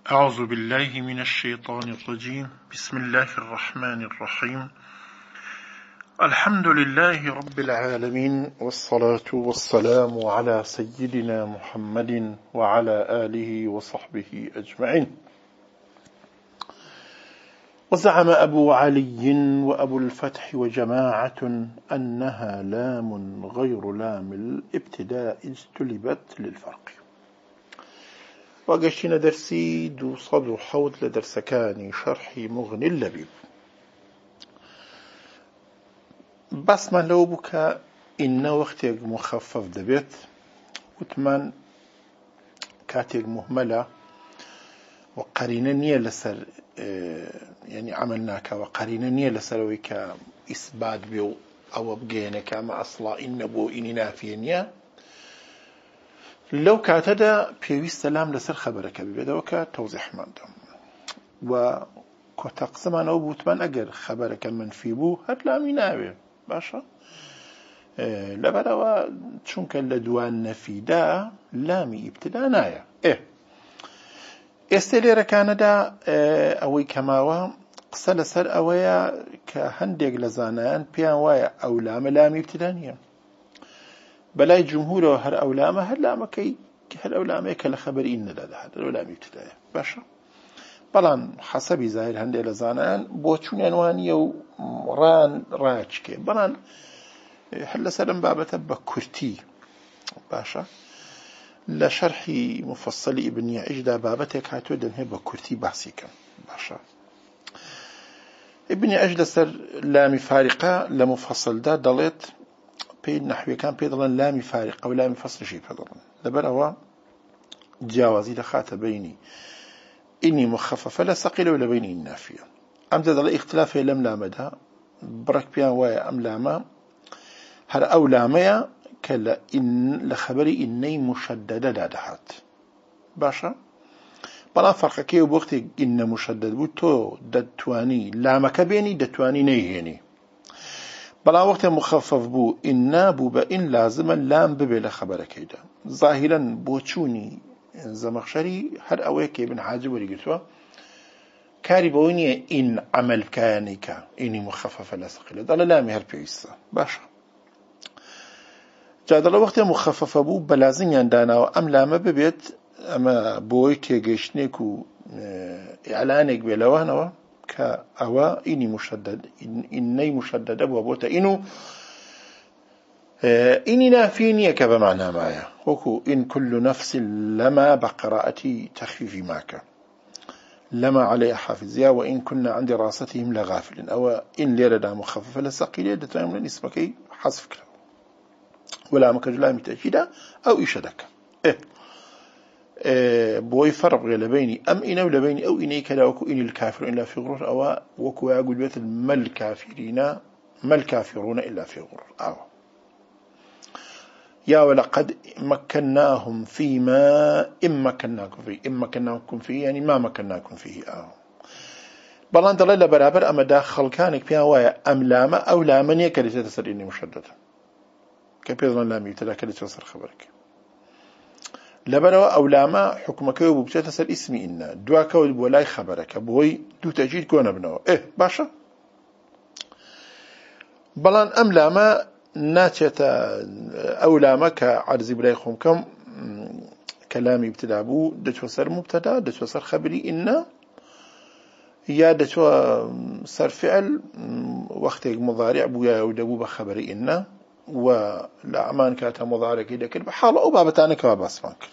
أعوذ بالله من الشيطان الرجيم. بسم الله الرحمن الرحيم. الحمد لله رب العالمين، والصلاة والسلام على سيدنا محمد وعلى آله وصحبه أجمعين. وزعم أبو علي وأبو الفتح وجماعة أنها لام غير لام الابتداء اجتلبت للفرق. وقشنا درسي دو صدو حوض لدرسكاني شرحي مغني اللبيب. بس ما لو بك إن وقتك مخفف دبيت وتمان كاتك مهملة وقرينني لسر يعني عملناك وقرينني لسرويك إثبات بيو أو بجينك مع أصلا إن بو إني نافينيا لو كاتدا بيويست سلام لسر خبرك ببدوك توضيح مادم وكتقسم أنا وبوتمان أجر خبرك منفي بو هتلا مناوي باشا لبروا چونك لدوان نفيدا لامي ابتدا نايا استليرا كاندا اوي كماوا قسل سر اويا كهندق لزانان بيان وايا او لامي ابتدانيا بلاي جمهور هر اولامه هر لامكي هر اولامه كلا خبر ان لا هر اولامي ابتدايا باشا بلان حسبي ظاهر هندق لزانان بوچون عنواني وران راجكي بلان هل سلم بابته بكرتي باشا لشرح مفصل ابن عجدة بابتك هاتو دنه بكرتي بحثيك باشا ابن عجدة سر لام فارقة لمفصل دا دلت بيد نحوي كان بيضلن لام فارقة ولام فصل شيء بيضلن لبروا جاوزي لخات بيني إني مخففة لا ثقيلة ولا بيني النافية أم تدل اختلافه لم لامدها برك بيان وايا أم لاما هر أو لاميا كلا إن لخبري إني مشددة دادحات باشا بلا فرق كيو بوقت إن مشدد بو تو دتواني لامك بيني دتواني نيهيني بلا وقت مخفف بو إنا بو بإن لازما لام ببي لخبرك كيدا ظاهرا بوچوني زمخشري هر أويك ابن حاجب ورقتوا كاري بويني إن عمل كانيكا إني مخفف لسقيلة دالا لامي هر بيسا باشا جادل وقت مخفف بو بلازم يندانا وأم لامه ببيت أما بوي تيجيشنيك و إعلانك بلوانوا كأوا إني مشدد إني مشدد أبو بوتا إنو إني نافيني كبمعنى معايا وكو إن كل نفس لما بقراءتي تخفيف ماك لما عليه حافظيا وإن كنا عند راستهم لغافل أو إن ليردا مخفف لسقيلة دتايم لن اسمكي حذف كلا ولا مكجلامي تأكيدا أو إشدك بوي فرق لبيني أم إنا ولبيني أو إنيك لا وكو إني الكافر إلا في غرور أو وكو يقول بيت ما الكافرون إلا في غرور أو يا ولقد مكناهم فيما إن مكناكم فيه يعني ما مكناكم فيه أو بلان دليل برابر أما داخل كانك فيها وايا أم لاما أو لامن يكري تتسر إني مشدد كبيرنا لامي تلاك لتوصل خبرك لبروا أو لاما حكمك وبجت سر اسمي إن دواك ولاي خبرك بوي دو تأجيل كون ابنه باشا بلان أم لاما ناتشت أو لاما كعرزي بلايخهم كم كلامي ابتدابو دتوصل مبتدا دتوصل خبري إن يا دتو صار فعل وقتك مضارع بويا ودبو بخبري إن ولا أمان كاتها مضارع كده كده بحالة أو بابتاني كواباس مانكر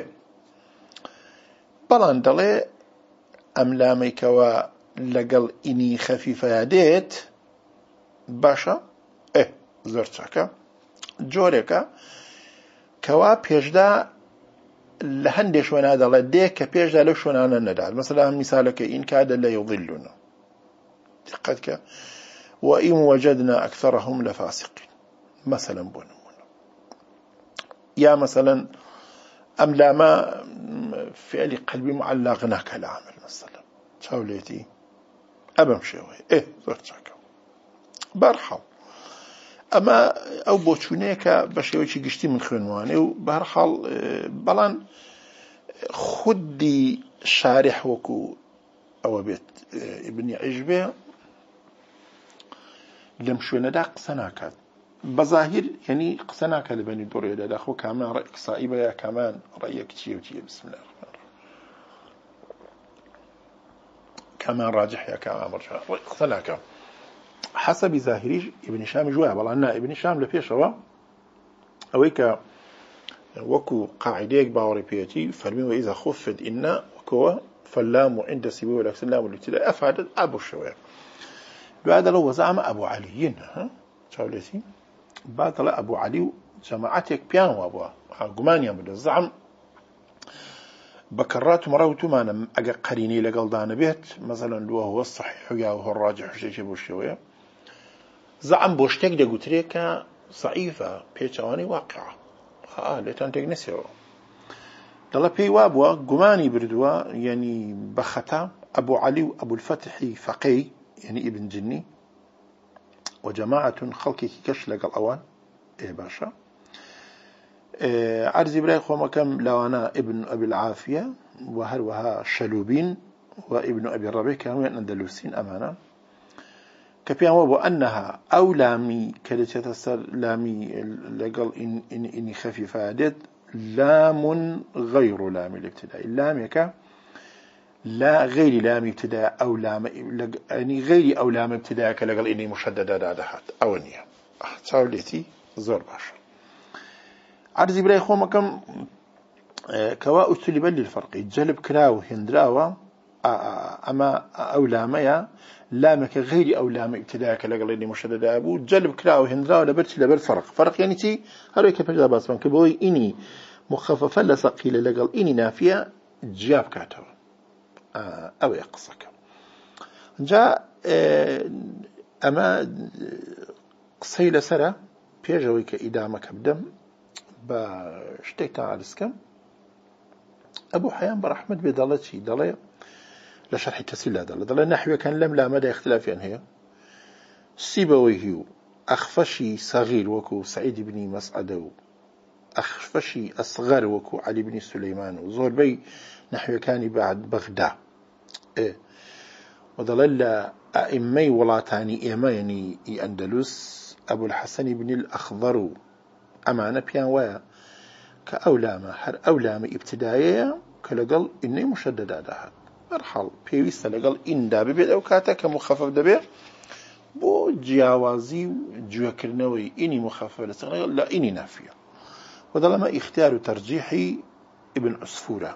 بلان دلي أم لامي كوا لقل إني خفيفة يديت باشا زرتك جوريكا كوا بيجدا لهندش وانا دلي ديك بيجدا لو شوانا ندال مثلا مثالك إن كاد لا يضلنا دقتك وإن وجدنا أكثرهم لفاسقين مثلا بونمون يا مثلا أم لا ما فعل قلبي معلقنا كالعمل مثلا شاوليتي أبم شوي زرتك برحل أما أو بوشونيك بشوي قشتي من خوانواني وبرحل بلان خدي شارح وكو أو بيت ابن عجبة لم شو نداق سناكات بظاهر يعني قسناك لبني دوري دا أخو كمان رأيك صائبة يا كمان رأيك تشي وتشي بسم الله الرحمن الرحيم كمان راجح يا كمان مرجع رأيك قسناك حسب ظاهري ابن هشام جواب والله أن ابن هشام لفيش هو أويك وكو قاعدة باوري بيتي فرمي وإذا خفت إن وكو فاللام عند سبوي والعكس اللام الابتداء أفادت أبو الشواب بعد لو زعم أبو علي ها شاولتي بعد لا أبو علي جماعتك بيان وابوا قمانيا من الزعم بكرات مراوتو ما أنا أجا قريني لقل دان بيت مثلا لو هو الصحيح يا هو الراجح شيء بوشوية زعم بوشتك ده قتريكا صعيفة بيتشواني واقعة لتنتج نسيو دلا بي وابوا قماني بردوا يعني بختا أبو علي وأبو الفتح فقي يعني ابن جني وجماعة خلقك كش لقل أوان إيه باشا عرزي براي خوما كم لو أنا ابن أبي العافية وهل وها شلوبين وابن أبي الربيع كانوا أندلسين أمانة كبيان وابو أنها أو لامي كدت تسر لامي لقل إني خفيفة ديت لام غير لام الابتداء اللام يكا لا غير لام ابتداء أو لام يعني غير أو لام ابتداء كلقل إني مشددة دادحات أو النية تاوليتي زور باشا عرزي براي خوما كم كوا أسلب للفرق جلب كراو هندراوا أما أو لاميا لامك غير أو لام ابتداء كلقل إني مشددة أبو جلب كراو هندراوا لبرت لبر فرق يعني تي هرويك بجدا باسمان كبوي إني مخففة لسقيل لقل إني نافية جاب كاتو أو يقصك جاء أما قصيلة سرة بيجويك إدامك بدم بشتيتا عرسكم أبو حيان برحمة بدالتي دالي لشرح التسيل دالي نحوه كان لم لا مدى اختلاف هي سيبويه أخفشي صغير وكو سعيد بن مسعد أخفشي أصغر وكو علي بن سليمان وزور بي نحوه كان بعد بغداد وظل أئمي ولاتاني إيما يعني أندلس أبو الحسن بن الأخضر أمانة بيان ويا كأولامة هر أولامة ابتدائية كلقل إني مشددة دهات مرحل بيويسة لقل إن دابي بيد أو كاتا كمخفف دابي بو جياوازي جوكرنوي إني مخفف لسغنى لا إني نافية وظل ما اختيار ترجيحي ابن عصفورة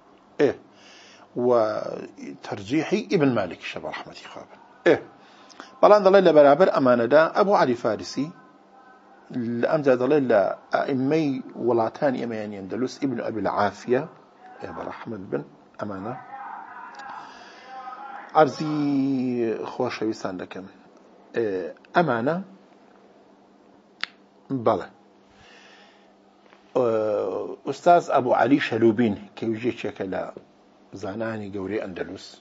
وترجيحي ابن مالك الشباب رحمة خابن بلان ضليل برابر أمانة دا أبو علي فارسي لأمزا ضليل أئمي ولاتان إمياني أندلس ابن أبي العافية برحمة بن أمانة عرزي خوش ويسان لكم أمانة بلى أستاذ أبو علي شلوبين كيوجيك شكلا زاناني قوري أندلس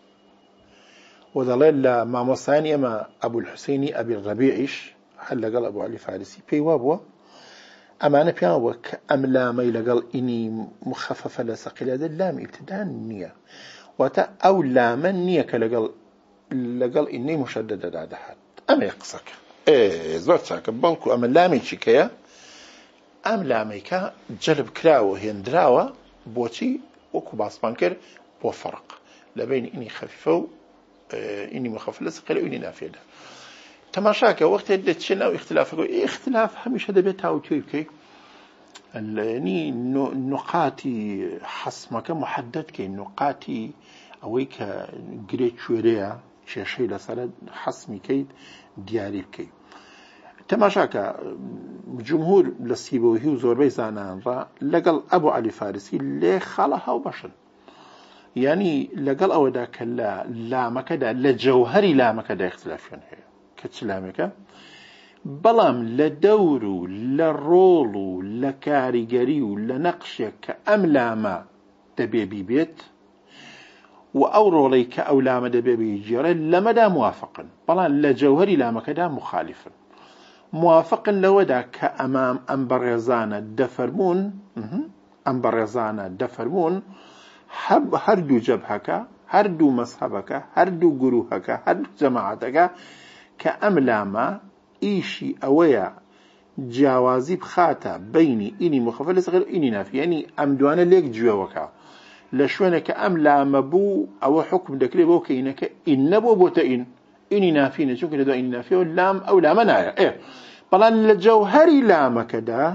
وظلل مع مصاني أما أبو الحسيني أبي الربيعش هل قال أبو علي فارسي بي وابوا أما أنا بيان أملا ميل قال إني مخففة لسقيل هذا اللام ابتداء النية وتا أو لام النية لقال إني مشددة دادا حد أما يقصك زورتك بلكو أما لامي شكاية أم لاميكا جلب كراو هندراوة بوتي وكو باسبانكر بو فرق لبين إني خفيفة إني مخفف لسقيل وإني نافية تماشاك وقت اللي تشنا اختلاف اختلاف همش هذا بيتاو كيف يعني نقاطي حسمك محدد كي نقاطي أويك جريت شويريا شيء لسرد حسمي كي دياري كي تماشاك جمهور لسيبويه وزور بيزانان را لقل أبو علي فارسي اللي خالها وبشر يعني لقل أو داك لا مكدا لجوهري لا مكدا اختلاف يعني كتلامك بلام لدورو لرولو لكاريجريو لنقشة كأملاما دبيبي بيت وأورولي كأولاما دبيبي جيرا لمدى موافقا بلام لجوهري لا مكدا مخالفا موافقا لودا كأمام أمبريزانا دفرمون هردو جبهك هردو مذهبك هردو جروهك هردو جماعتك كأملاما إيشي أويا جوازي بخاتا بيني إني مخفف لصغير إني نافي يعني أمدوانا ليك جواوكا لشوانك أملاما بو أو حكم دكري بو كينك إن بو بوتئن إني نافي نشوف كده إني نافي واللام أو لا منايا إيه بلان الجوهري لامك دا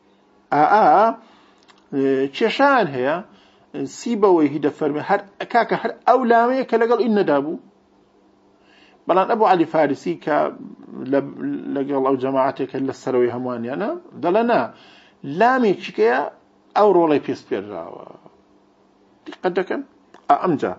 تشان هي سيبوي هيدا فرمي هر كاكا هر أو لامي كلقل إن دابو بلان أبو علي فارسي لقل أو جماعتك اللي السروي همواني أنا دلنا لامي تشكيا أو رولي بيسبير قدك أمجا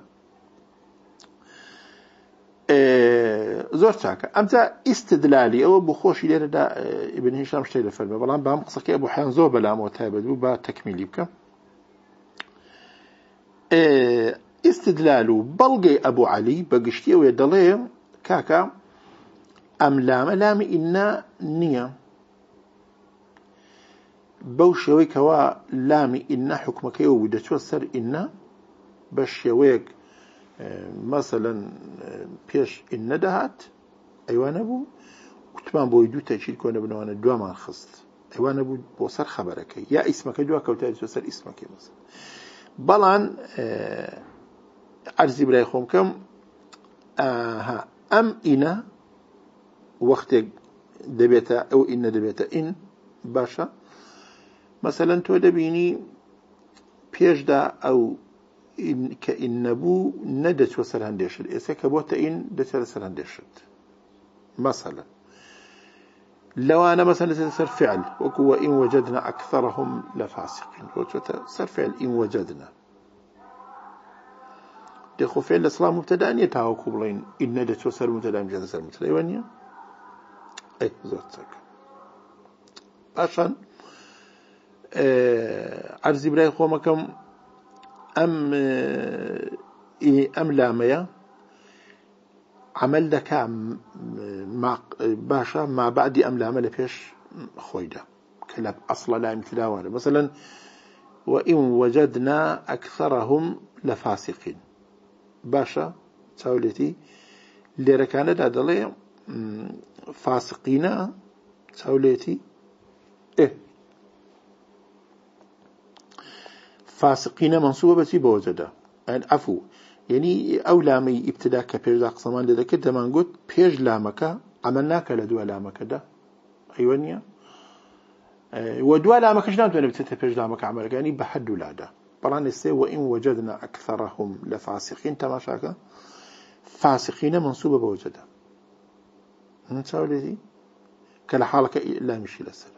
زور تاكا أمجا استدلالي أو بخوشي ليرة دا ابن هشام شتيلة فرمي بلان بام قصكي أبو حيانزو بلام وتابدو با تكميلي بك استدلالو بلغي أبو علي بقشتي ويدلي كاكا أم لامي إنا نية بوشوي كوا لامي إنا حكمك ودتو سر إنا بشويك مثلا بيش إن دهات أيوان أبو وتمان بويدو تأشير كون بنوانا دوامان خصت أيوان أبو بوصر خبرك يا اسمك دوا كوتاري توصر اسمك مثلا بلان عرزي براي خومكم أم إنا وقت دبيتا أو إن دبيتا إن باشا مثلا تو دبيني بيش دا أو إن كإنبو ندت وصل هندشت إذا كبوتا إن دت وصل هندشت مثلا لو أنا مثلا صار فعل وكو إن وجدنا أكثرهم لفاسقين صار فعل إن وجدنا دخو فعل الإسلام مبتدأ أن يتهاوكو بلين إن ندت وصل مبتدأ مجد صار مبتدأ إيوانيا أي زوتك عشان عرزي براي خومكم أم لامية عمل لك مع باشا ما بعد أم لامية فيش خويدا كلاب أصلا لا امتداوانه مثلا وإن وجدنا أكثرهم لفاسقين باشا تاولتي اللي ركانة دادلي فاسقين تاولتي إيه فاسقين منصوبة بس بوجده يعني عفو يعني أو لامي ابتداء كبير ذاك صمان لذلك دمان قلت بيج لامك عملناك لدوا لامك ده أيوانيا ودوا لامك شنو أنت نبتدي بيج لامك عملك يعني بحد ولاده طبعا السي وإن وجدنا أكثرهم لفاسقين تماشاك فاسقين منصوبة بوجده نسوي لذي كلا حالك لا مشي للسلام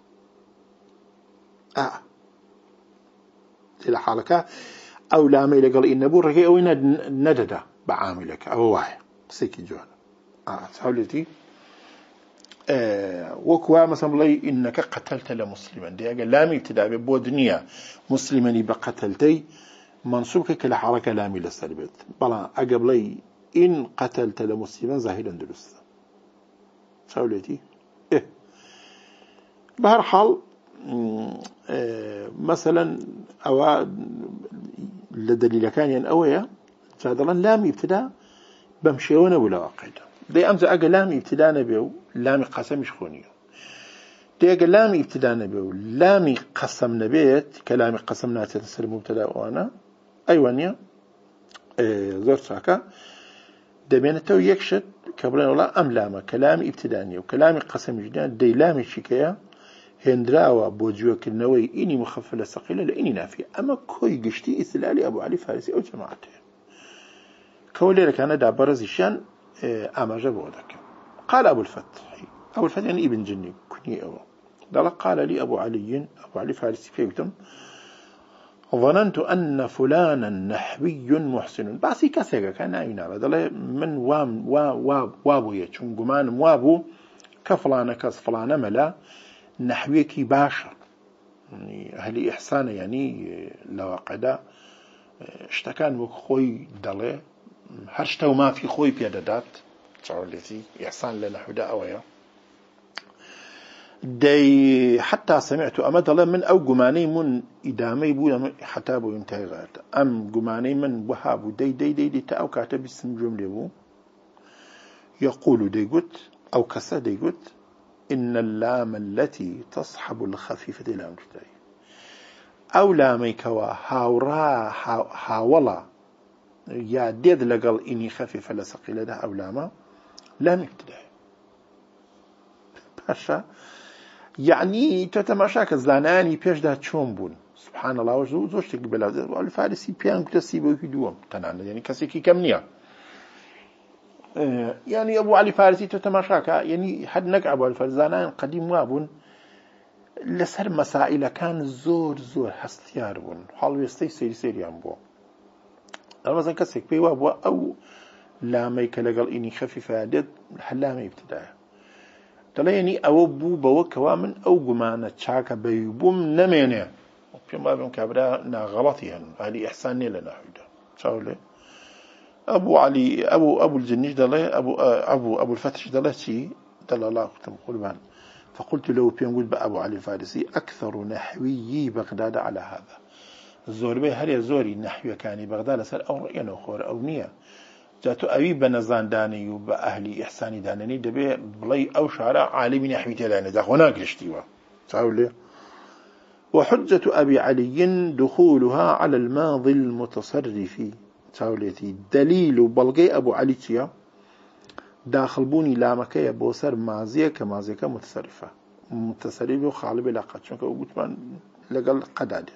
إلى حالك أو لا ميل قال إن بورك أو إن نددا بعاملك أو واحد سيكي جوانا سهولتي وكوا مثلا لي إنك قتلت لمسلما دي قال لا ميل تدعي بودنيا مسلما يبقى قتلتي منصوبك كلا حالك لا ميل السلبيت بلا أقب لي إن قتلت لمسلما زاهدا درستا سهولتي بهر حال مثلا أو لدليل كان ينأويا فهذا لام ابتداء بمشيونه ولا عقيدة دي أمز أجا لام ابتداء نبيو لام قسم يشخونيه دي أجا لام ابتداء نبيو لام قسم نبيت كلام قسمنا تتسر مبتدأ وأنا أيوانيا زور ساكا دبين التو يكشت كبرين ولا أم لام كلام ابتداني وكلام قسم جدان دي لام الشكاية هندراوا بوجوك النووي إني مخفلة ثقيلة لإني نافية أما كوي قشتي إثلالي أبو علي فارسي أو جماعته كولي لك أنا دا برزيشان أما جابوا ذاك قال أبو الفتح يعني ابن جني كني أبو دل قال لي أبو علي فارسي فيكتم ظننت أن فلانا نحوي محسن باسي كسيغا كان عينا دل من وابو يتشون قمان وابو كفلانا كس فلانا ملا نحويكي باشا يعني أهلي إحسان يعني لو قدا اشتكان وخوي دلي هرشتو ما في خوي بيدادات تعاليتي إحسان لنحو دا أويا دي حتى سمعت أمد الله من أو جماني من إدامي بولا حتى بو ينتهي غيرت أم جماني من وهاب دي تأو كاتب اسم جملة بو يقول دي قلت أو كسا دي قلت إن اللام التي تصحب الخفيفة لام ابتدائي أو لامي كوا هاورا حاولا يا ديد لقل إني خفيفة لسقيلة ده أو لاما لام ابتدائي باشا يعني تتماشاك زلاناني بيش ده تشون بون سبحان الله وجو زوجتك بلا والفارسي بيان كتسيبه يدوم تنانا يعني كسيكي كمنيا يعني أبو علي فارسي تتماشاك يعني حد نقع أبو علي فارسي زلانان قديم وابون لسر مسائل كان زور حستيار بون حالو يستي سيري عم بو مثلا كسيك بي وابو أو لاميك لقل إني خفيفة عدد حلامي ابتدائي تلاقيني أو بو بوكوا من أو جمانة شاكا بيبوم نمينه وفيما بين كبرى نغلطيهن هذه إحساني لنا حدا شاولي أبو علي أبو الجنيش دله أبو الفتش دله شيء دل الله كتم قلبان فقلت له بينقول بأبو علي الفارسي أكثر نحوي بغداد على هذا الزور به هل يزوري نحوي كان بغداد سر أو رأي أخر أو نية جاتو أبي بنزان داني وبأهلي إحساني دانني دبي بلي أو شارع عالمي نحوي تلاني دا هناك لشتيوا تعالوا وحجة أبي علي دخولها على الماضي المتصرف تعالوا دليل بلغي أبو علي تيا داخل بوني لامكية بوسر مازية كمازية متصرفة وخالب لاقات شنك وقلت من لقل قدادت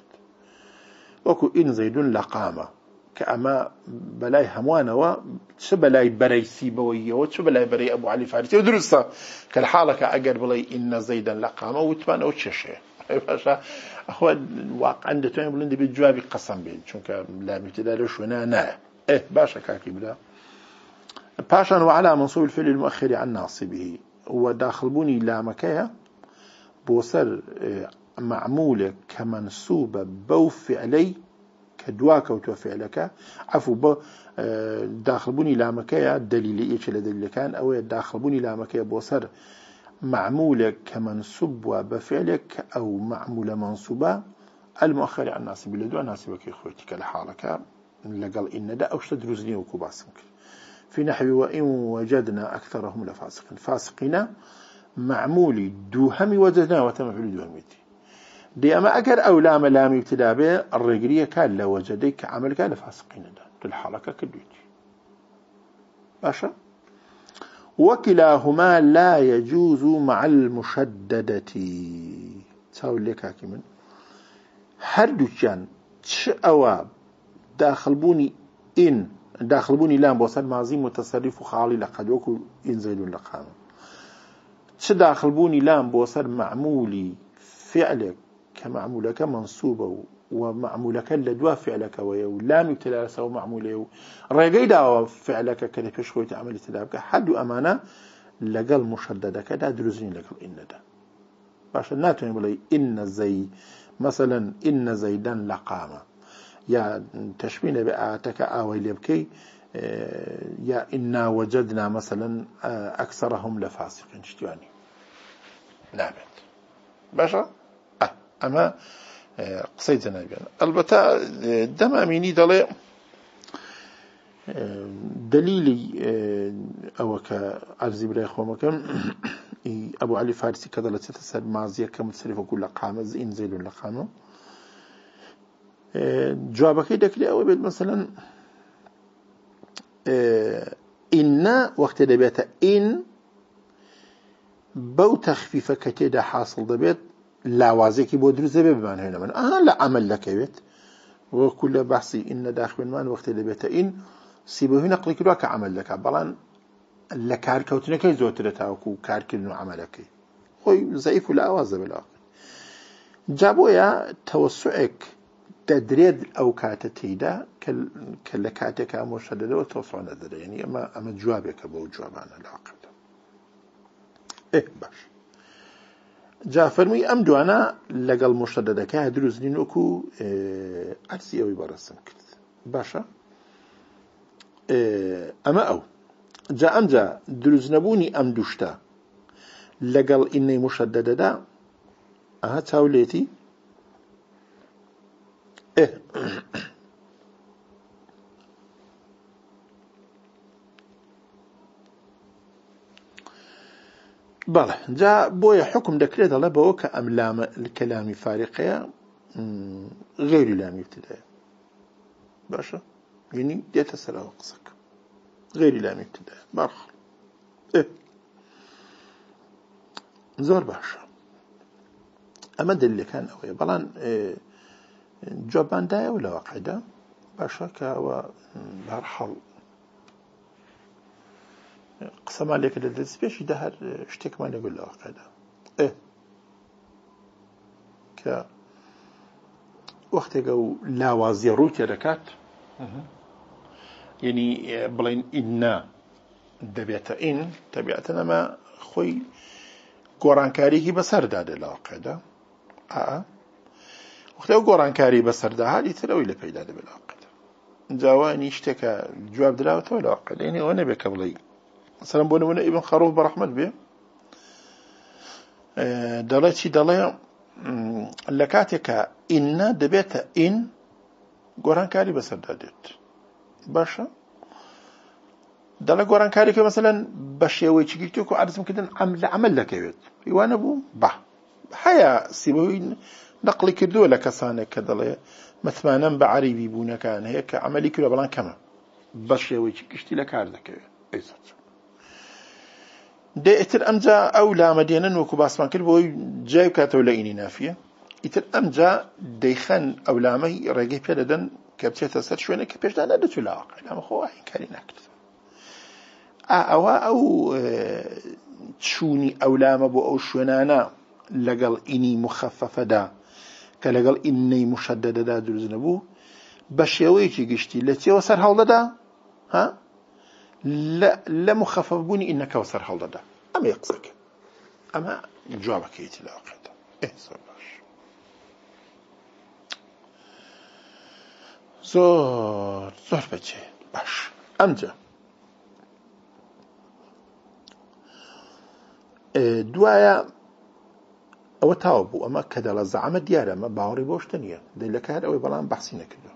وكو إن زيد لقامة كأما بلاي هموانا شبلاي بري سيبويه وشبلاي بري أبو علي فارسي ودرسة كالحالة كأجر بلاي إن زيدا لقامة وتمان أو تششة فاشا أخوة الواقع عنده تاني بلندي بالجواب قسم بين شنك لا بتدارش ونا باشا كاكي بلا باشا وعلى منصوب الفعل المؤخر عن ناصبه وداخل بوني لا مكايا بوصل معمولة كمنسوبة بو فعلي كدواك وتوفعلك عفو داخل بوني لا مكايا دليل إيش لدليل كان أو داخل بوني لا مكايا بوصل معمولة كمنسوب وبفعلك أو معمولة منصوبة المؤخر عن ناصب لدو ناصبك إخوتك الحالك لقل إن دا أوش تدرزني وكباسمك في نحو وإن وجدنا أكثرهم لفاسقين فاسقين معمولي دوهم وجدنا وتم في دوهمتي دي أما أكر أو لام لام ابتداء به الرجلية كان لو وجدك عمل كان فاسقين دا الحالك كدوتي باشا وكلاهما لا يجوز مع المشددة تقول لك حكيما هردوشان أواب داخل بوني لام بوصل ماضي متصرف وخالي لقد وكو ينزل لقام داخل بوني لام بوصل معمولي فعلك كمعمولك منصوبة ومعمولك لدوا فعلك ويو لام يبتلى سو معموله رجيدا فعلك كده كشوية عمل تلابك حد أمانة لقل مشددة كده درزين لقل إن ده باش ناتوني بلي إن زي مثلا إن زيدا لقامة يا تشبين بآتك آوي لبكي يا إنا وجدنا مثلا أكثرهم لفاسقين شتواني نعم باشا أما قصيد زنابيان البته دم أميني دلي دليلي أو كعرزي براي خومكم أبو علي فارسي كذا لتتسر مازية كمتصرف كل قامة إن زيل لقامة جوابك يدك لي أو بيت مثلا إن وقت دبيت إن بو تخفيف كتيدا حاصل دبيت لا وازيكي بودرز بمعنى هنا من لا عمل لك بيت وكل بحثي إن داخل من وقت دبيت إن سيبه هنا قلت لك عمل لك بلان لكار كوتنك زوترتها وكو كارك إنه عملك خوي ضعيف ولا أوازة بالآخر جابوا يا توسعك تدريد أو كاتتيدا كلكاتك مشددة وتوسع نذر يعني أما جوابك أبو جوابنا العقد باش جا فرمي أمدو أنا لقل مشددة كهدروزنين أكو عرسي أوي برسم كرت باشا أما أو جا أمجا دروزنبوني أمدوشتا لقل إني مشدد دا تاوليتي إيه بله جاء بويا حكم دكريت الله بوك أم لام الكلام فارقية غير لام ابتدائي باشا يعني ديت السلام قصك غير لام ابتدائي برخ إيه زور باشا أما اللي كان أوي بلان جوابان داية ولا واقعدة باشا كوا بهرحل قسم عليك الدرس بيش يدهر اشتك ما نقول له واقعدة إيه ك وقت يقول لا وازيروت ركات يعني بلين إنا دبيت إن تبعتنا ما خوي گۆڕانکاریی بەسەر دادێ لە واقعدا وەختە ئەو گۆڕانکاری بەسەردا هالی تر ئەوی لە پەیدا دەبێت لە واقعدا جاوانی شتێکە جواب دراوەتەوە لە واقعدا یعنی ئەوە نەبێت کە بڵێ مثلا بۆ نمونە ئیبن خەڕوف بەڕەحمەت بێ دەڵێ چی دەڵێ لە کاتێکە ئینە دەبێتە ئین گۆڕانکاری بەسەردا دێت باشە دەڵێ گۆڕانکاریکە مەسەلەن بە شێوەیەکی گرتووە عەرزم کردن لە عەمەل دەکەوێت هیوانە بوو بە هەیە سیبەوەی نەقڵی کردووە لە کەسانێک کە دەڵێ متمانەم بە عەریبی بوونەکان هەیە کە عەمەلی کردووە بەڵام کەمە بە شێوەیەکی گشتی لە کار دەکەوێت دێتر ئەمجا ئەو لامە دێنن وەکو باسمان کرد بۆی جای بکاتەوە لە ئینی نافیە ئیتر ئەمجا دەیخەن ئەو لامەی ڕێگەی پێ دەدەن کە بچێتە سەر شوێنێک کە پێشدا نەدەچوو لە واقع لامە خۆ هینکاری ناکرد ئەوە ئەو چوونی ئەو لامە بۆ ئەو شوێنانە لەگەڵ ئینی مخەفەفەدا کە لەگەڵ ئینەی مشەدەدەدا دروست نەبوو بە شێوەیەکی گشتی لە چێوە سەر هەڵدەدا لە مخەفەف بوونی ئینەکەوە سەر هەڵدەدا ئەمە یەک قسەکە ئەمە جوابەکەیەتی لە واقعدا زۆر باش زۆر بەچێ باش ئەمجا دوایە ئەوە تاوە بوو ئەمە کە دەڵە زەعەمە دیارە ئەمە باوەڕی بۆ شتە نییە دەی لە کار ئەوەی بەڵام بەحسی نەکردو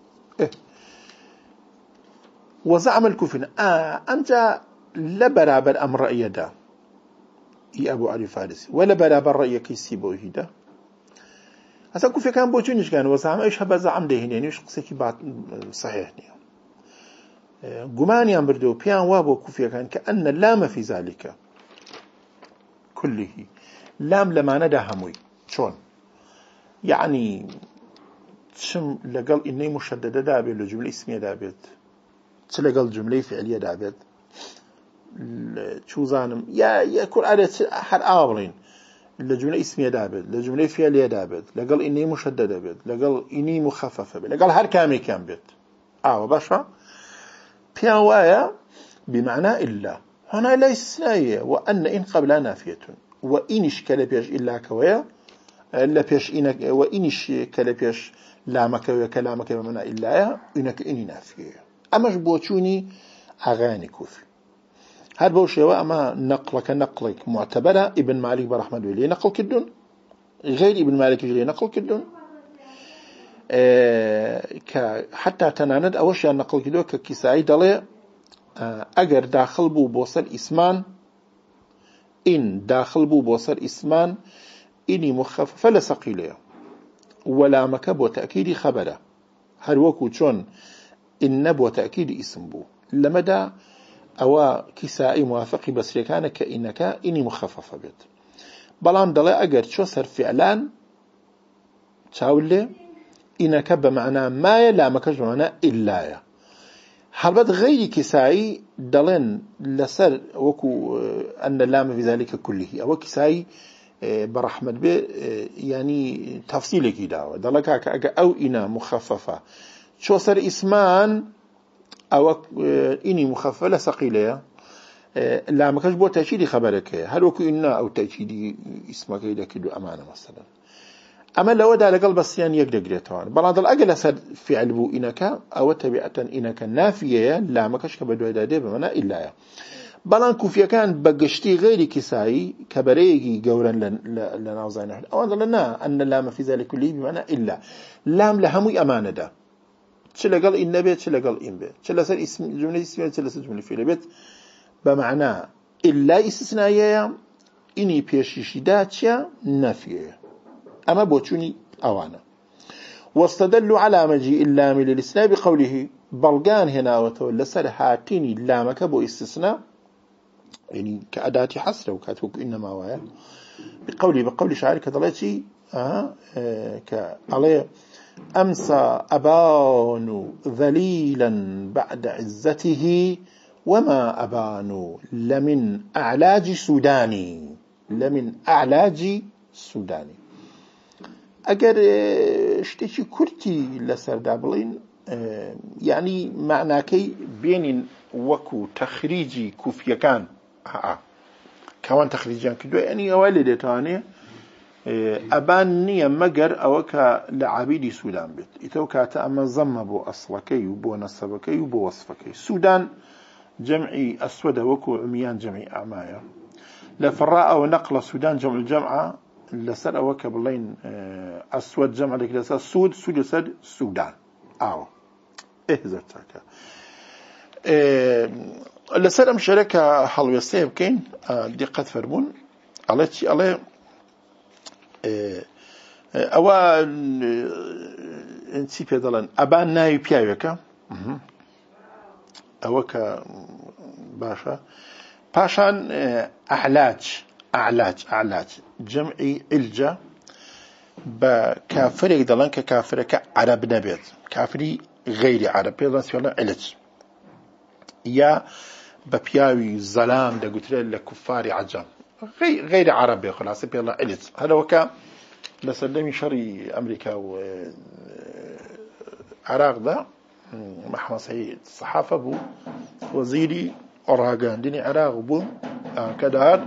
وزعم الكوفيين أنت لا برابر أم رأي دا يا أبو علي فارسي ولا برابر رأيك يسيبه هيدا أصلا كوفي كان بوجونيش كان وزعم إيش هبا زعم ده هنا يعني إيش قصيكي بعد صحيح نيا جماني أمبردو بيان وابو كوفي كان كأن اللام في ذلك كله لام لما ندى هموي شون يعني شم لقال إني مشددة دابي لجملة اسمية دابت تلقى جملة فعلية دابت شو زانم يا كل عادة حد آبرين لجملة اسمية دابت لجملة فعلية دابت لقال إني مشددة دابت لقال إني مخففة لقال هر كامي كان بيت وباشا بيان وايا بمعنى إلا هنا لا استثنائية وأن إن قبلها نافية وإن إشكال بيش إلا كويا إلا بيش إنك وإن إشكال بيش لامك وكلامك بمعنى إلا إنك إني نافية أماش بوچوني أغاني كوفي هاد بوشيوا أما نقلك معتبرة ابن مالك برحمة الله نقل كدون غير ابن مالك جلي نقل كدون حتى تناند أوش نقل كدون ككساعي دلي أجر داخل بو بوصل إسمان إن داخل بو بوصل إسمان إني مخفف لسقيلة ولا مكب وتأكيد خبره هل وكو شون إن نبو تأكيد اسم بو لمدى أو كسائي موافق بس كان كإنك إني مخففة بيت بلان دلي أجر شو صار فعلان تاولي إنك بمعنى ما لا مكش بمعنى إلا حالبات غير كسائي دلين لسر وكو أن اللام في ذلك كله أو كسائي برحمة بي يعني تفصيل كده دلك أو إنا مخففة شو صار اسمان أو إني مخففة لثقيلة لا مكش بو تأكيد خبرك هل وكو إنا أو تأكيد اسمك إذا كدو أمانة مثلا أما لو دا لقلب الصيان يقدر قريتوان بلاد الأقل أسر فعل بو إنك أو تبعة إنك نافية لا مكش كبدو إدادي بمعنى إلا بەڵام کوفیەکان بەگشتی غێری کیسایی کە بەرەیەکی گەورن لە ناوزای نەحو ئەوان دەڵێن نا ئەن لامە فی ذلک كله بمعنى إلا لام لە هەمووی ئەمانەدا چ لەگەڵ ئین بێت چ لەگەڵ ئین بێت چ لەسەر جملەی اسمیە چ لەسەر جملەی فعلیە بێت بمعنى إلا استثنائیە إني بيشيشدا چیا نفيه أما بوچوني أوانا واستدلوا على مجيء اللام للاستثناء بقوله بلغان هنا وتولى سر هاتيني لامك بو استثناء يعني كأداة حصر وكاتوك إنما وايا بقول شاعر كذلك كعليه أمسى أبان ذليلا بعد عزته وما أبان لمن أعلاج سوداني لمن أعلاج سوداني أجر شتيشي كرتي لسر دابلين يعني معنى كي بين وكو تخريجي كوفيا كان كمان تخريجان كدو يعني والدي تاني أبان نية مجر أو كلعبيد سودان بيت إتو كاتا أما ضم بو أصلكي وبو نصبكي وبو وصفكي سودان جمعي أسود وكو عميان جمعي أعمايا لفراء ونقل السودان جمع الجمعة لسر وكا بلين أسود جمع لك لسر سود لسر سودان إيه زرتك لسر مشاركة حلوية سيب كين دقة فرمون على أوان انتي بيضلن أبان نايو بياوكا أوكا باشا باشان أعلاج جمعي إلجا بكافر يضلن ككافر كعرب نبيت كافري غير عرب بيضلن سيولا علج يا ببياوي ظلام دا قلت لكفار عجم غير عربي خلاص بيضلن علج هذا وكا لسلمي شري أمريكا وعراق ده محمد سعيد الصحافة بو وزيري أوراغان ديني عراق بو كدار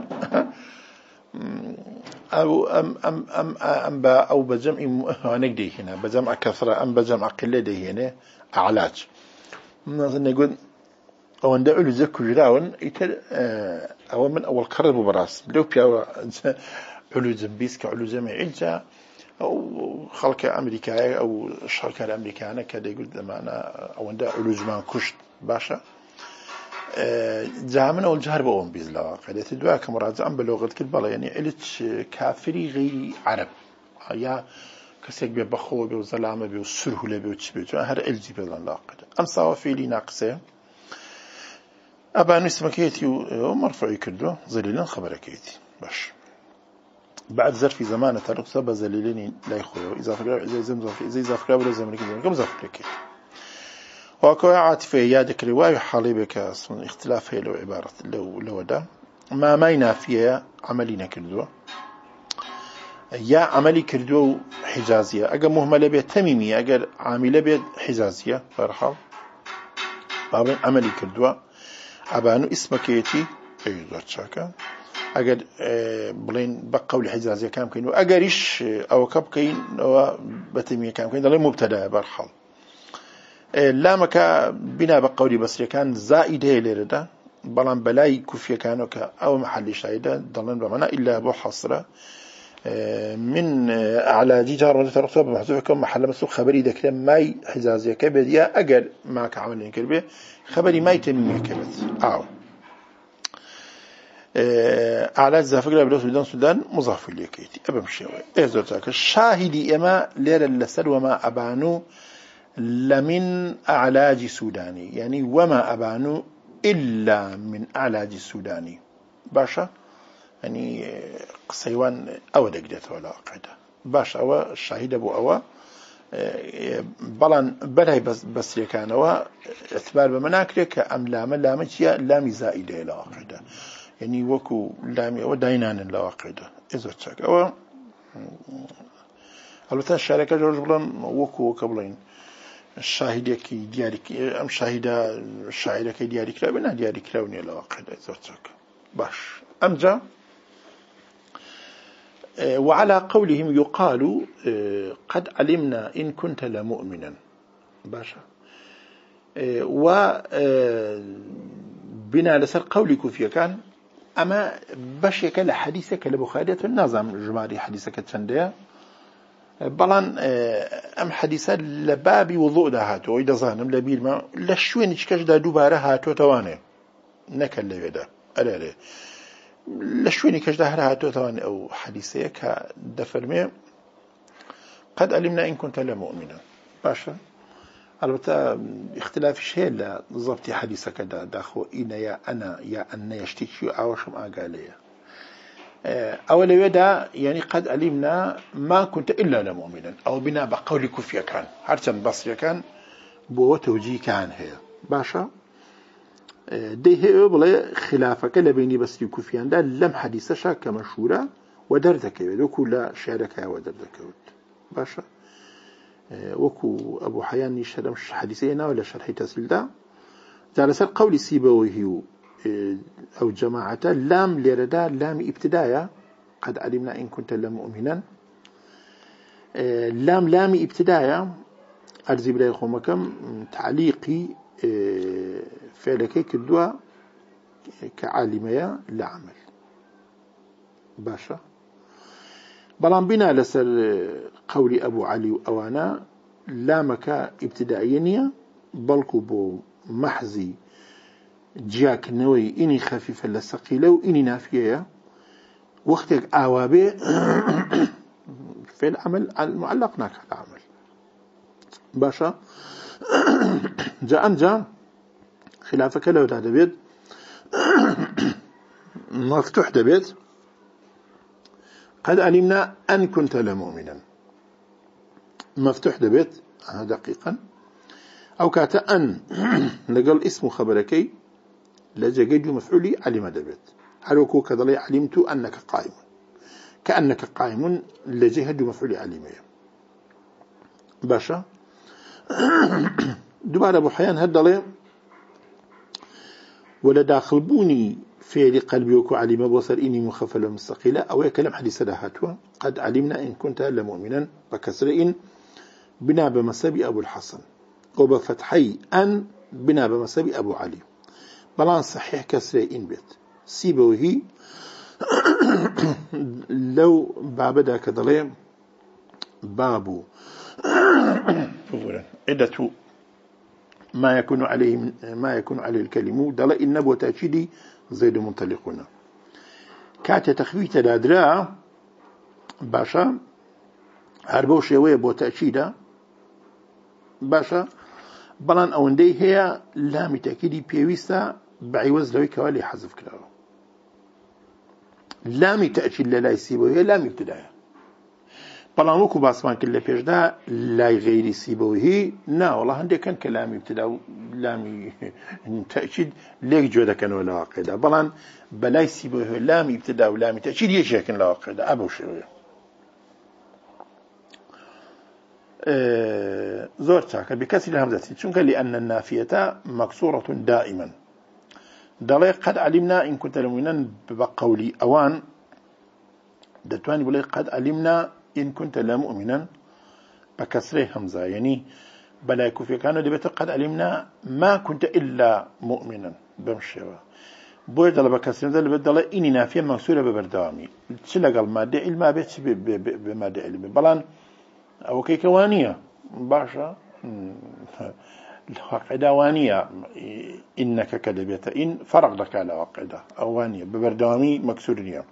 أم أو بجمع نقدي هنا بجمع كثرة أم بجمع قلة دي هنا أعلاج نقول أو ندعو لزكو جراون يتر أو من أول قرر ببراس لو بيا علو زنبيس كعلو زمع علجا أو خلق أمريكا أو الشركة الأمريكانية كده يقول معنا أو ندعو علو زمان كشت باشا جامنا والجهر بقوم بيزلا قد تدعى كمراجعة بلغة كالبلا يعني علج كافري غير عرب يا كسيك بيبخو بيو ظلامة بيو سرهولة بيو تشبيو هر علجي بيزلا لا قد أمسا وفيلي ناقصة أبا اسمه كيتي ومرفوعي كله ظليلا خبر كيتي باش بعد ظرف زمان ترقص بزليلين لا يخوي إذا فكر إذا فكر ولا زمن كم ظرف لك وكو عاطفة يادك رواية حالبك أصلا اختلاف هي لو عبارة لو ده ما ينافيه عملينا كردو يا عملي كردو حجازية أجر مهملة بيت تميمية أجر عاملة بيت حجازية فرحة بابين عملي كردو أبانو اسمك يتي أيضا شاكا أجر بلين بقول حجازية كام كينو أجريش أو كاب كين أو بتمية كام كين ده مبتدأ برحال لامك بنا بقولي بس كان زائد هي لرده بلان بلاي كوفية كانوا أو محل شايدة ضلن بمعنى إلا أبو حصرة من على جيجار ولا ترقصوا بمحذوف كم محل مسوق خبري إذا كلام ماي حجازية كبد يا أجل معك عملين كربي خبري ماي تميمية كبد على زافقنا بلوس السودان مضاف إليه كيتي أبم شوي إزورتك الشاهدي إما لير اللسل وما أبانو لمن أعلاج سوداني يعني وما أبانو إلا من أعلاج السوداني باشا يعني قصيوان أو دقدت ولا قاعدة باشا أو الشاهد أبو أو بلان بلاي بس كان أو اعتبار بمناكلك أم لامج يا لامي زائدة إلى قاعدة يعني وكو لامي أو داينان إلى قاعدة إذا تشك أو البته الشركة جورج بلان وكو قبلين الشاهدة كي ديارك أم شاهدة الشاعرة كي ديارك لا بنا ديارك لا ونيلا واقعدة زوجك باش أمجا وعلى قولهم يقال قد علمنا إن كنت لمؤمنا باشا و بنا لسر قولي كوفية كان أما بشيك لحديثك لبخارية النظام جماري حديثك تشندية بلان أم حديثة لبابي وضوء ده هاتو إذا ظهنم لبيل ما لشوين إشكاش دا دوباره هاتو تواني نكال لبدا ألا لشوين إشكاش دا هاتو تواني أو حديثة كدفرمي قد علمنا إن كنت لمؤمنا باشا البته اختلاف شيء لا ضبط حديثك داخو إن يا أنا يا أن يشتكي أوشم أقاليه أول يدا يعني قد علمنا ما كنت إلا لمؤمنا أو بنا بقول كفية كان هرتن بصري كان بو توجيه كان هي باشا ده هي بلا خلافك لبيني بصري كفيان ده لم حديث شاك مشهورة ودردك وكل شارك ودردك باشا وكو أبو حيان يشرم حديثينا ولا شرح تسل ده جالس القول سيبويه أو جماعة لام لردا لام ابتداية قد علمنا إن كنت لمؤمنا لام ابتداية أرزي بلاي خومكم تعليقي فعلكي كدوا كعالمية لعمل باشا بلان بنا لسر قول أبو علي وأوانا لامك ابتدائيا بلكو بو محزي جاك نوي إني خفيفة لسقيلة وإني نافية وقتك آوابي في العمل المعلقناك على العمل باشا جاء خلافك لو تعدبيت مفتوح دبيت قد علمنا أن كنت لمؤمنا مفتوح دبيت دقيقا أو كاتا أن لقل اسم خبركي لجاجد مفعولي علم دبيت حلوكو كذلك علمت أنك قائم كأنك قائم لجهد مفعولي علمي باشا دوباره أبو حيان هدلي ولا داخل بوني في قلبي وكو علم بوصل إني مخفل مستقيلة أو يكلم حديث دهاتوا قد علمنا إن كنت لمؤمنا بكسر بنا بمسابي أبو الحسن وبفتحي أن بنا بمسابي أبو علي بلان صحيح كسر إن بيت سيبوه لو بابدا كذلك بابو عدة ما يكون عليه الكلمة دل إن نبو تأكيدي زيد منطلقنا كات تخفيت الأدراء باشا هربو شوية بو تأكيدا باشا بلان أوندي هي لام تأكيدي بيويستا بعوز لوي كوالي حذف كلاو لام تأكيد لا يسيبه هي لام ابتداء بلان وكو باسمان كله بيش دا لا غير يسيبه هي نا والله عندي كان كلام ابتداء لام تأكيد ليك جودا كان ولا واقعدا بلان بلا يسيبه هي لام ابتداء ولام تأكيد يشكن لا واقعدا أبو شوية زور تاكل بكسر الهمزة شنك لأن النافية مكسورة دائما دليل قد علمنا إن كنت لمؤمنا بقولي أوان دتواني بلي قد علمنا إن كنت لمؤمنا بكسر همزة يعني بلا يكفي كانوا دبت قد علمنا ما كنت إلا مؤمنا بمشيوا بويد على بكسر ذا اللي بدل إني نافية مكسورة ببردوامي تلقى المادة علم بيت بمادة علم بلان أو كيكوانية باشا الواقعدة وانية إنك كذبت إن فرق لك على واقعدة أوانية ببردوامي مكسورية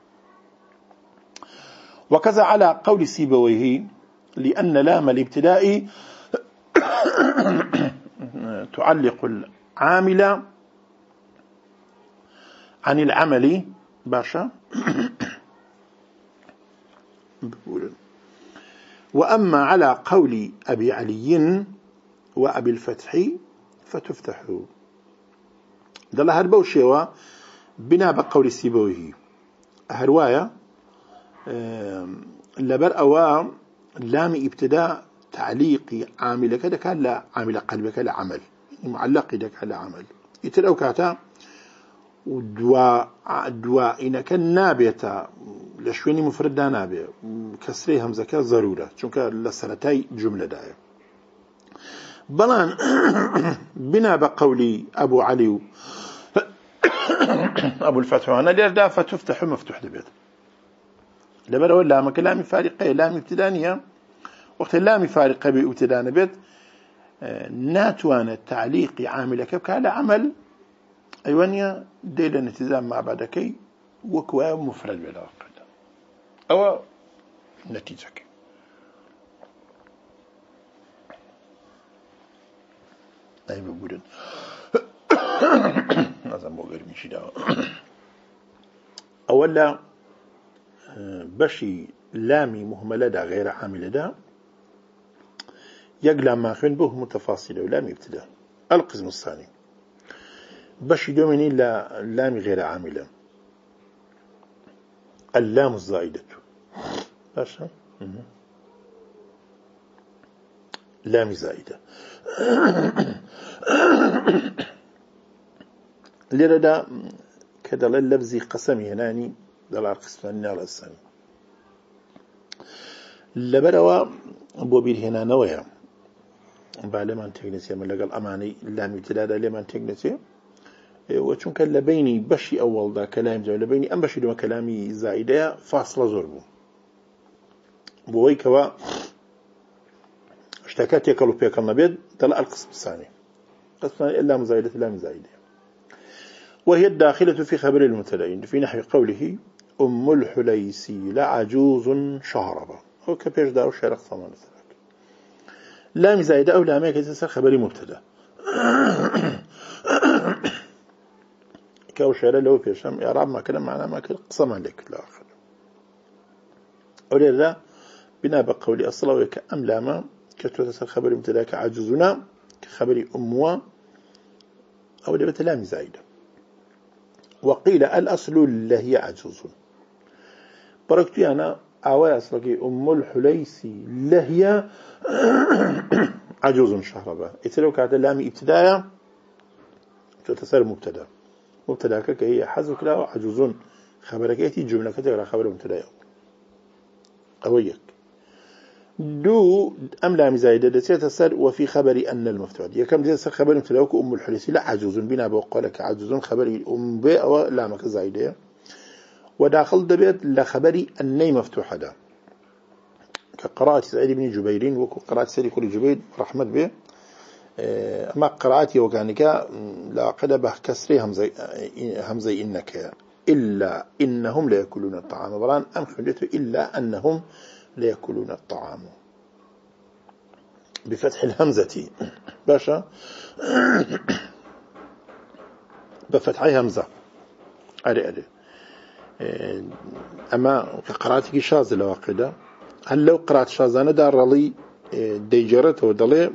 وكذا على قول سيبويه لأن لام الابتداء تعلق العامل عن العمل باشا وأما على قول أبي علي وأبي الفتح فتفتح دل هربو شيوا بنا بقول سيبويه هرواية لبر أوا لام ابتداء تعليقي عامل كذا كان لا عامل قلبك لا عمل معلق يدك على عمل يتلو كاتا ودواء إن كان نابية لشويني مفرد نابية كسري همزة ضرورة چونك لسنتي جملة داية بلان بنا بقولي أبو علي أبو الفتح وأنا ليردا فتفتح مفتوح دبيت لبر أول لام كلامي فارقة لام ابتدانية وقت اللام فارقة بابتدان بيت ناتوان التعليق عاملك كعلى عمل أيوانيا ديل الالتزام مع بعدكي وكوا مفرد بلا وقت أو نتيجك أي بقولن هذا مو غير مشي داو أولا بشي لامي مهملة دا غير عاملة دا يقلع ما خين به متفاصلة ولامي ابتداء. القسم الثاني بشي دوميني لامي غير عاملة اللام الزائدة باشا لام زائدة لردا كدل اللبزي قسمي هناني دل القسم النار الثاني لبروا بوبير هنا نويا بعلمان تكنسي من لقى الأماني لام ابتداء لمان تكنسي وشون كان لبيني بشي أول دا كلام زي لبيني أم بشي دوا كلامي زائدة فاصلة زربو بوي كوا اشتكات يكلوا بيك النبيد تلا القسم الثاني القسم الثاني إلا مزايدة لا مزايدة وهي الداخلة في خبر المبتدأ في نحو قوله أم الحليسي لعجوز شهربة هو كبير دارو شارق ثمان سلك لا مزايدة أو لا ما يكتسر خبر مبتدأ كاو شارع لو بيشام إعراب ما كلام معنا ما كلام قسم عليك الآخر أولي لا بنا بقولي أصلا وكأم لاما كتوتسر خبر مبتدأ كعجوزنا كخبر أموا أو لبت لا مزايدة وقيل الأصل اللي هي عجوز بركتي أنا أواي أصلكي أم الحليسي لهي عجوز شهربا إتلو كعد اللامي ابتدايا تتصير مبتدا كك هي حذف لا عجوز خبرك يأتي جملة كتير خبر مبتدا أويك دو أم لام زايدة تتصير وفي خبر أن المفتوح دي كم تتصير خبر مبتدا أم الحليسي لا عجوز بنا بقولك عجوز خبر أم ب أو لامك زايدة وداخل دبيت لخبري أني مفتوحة دا كقراءة سعيد بن جبيرين وقراءة سعيد كل جبير رحمة به أما قراءتي وكانك لا قدبه كسري همزي إنك إلا إنهم لا يأكلون الطعام بران أم خليته إلا أنهم لا يأكلون الطعام بفتح الهمزة باشا بفتحي همزة أري أما قراءتك شاذ لواقدة هل لو قرأت شاذانة دار رلي ديجرته ودلي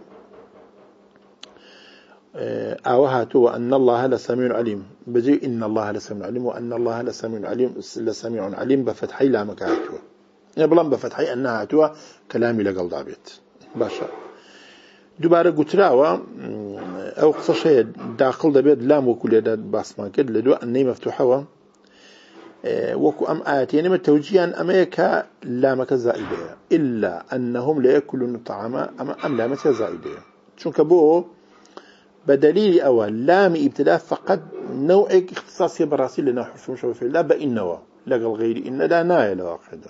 أوهاته وأن الله لسميع عليم بجي إن الله لسميع عليم وأن الله لسميع عليم بفتحي لا مكاتوه يبلان بفتحي أنها هاتوه كلامي لقل ضابط باشا دوباره قتراوه أو قصة شيء داخل دبيت لام وكل يداد باسمان كد لدو أني مفتوحة وكو أم آيات يعني التوجيها أميكا لامك زائدة إلا أنهم لا يأكلون الطعام أم لامك زائدة شونك بو بدليل أول لام ابتداء فقط نوع اختصاصي براسي لنا حرف مشابه لا بإنوا لقى الغير إن لا نايل واحدة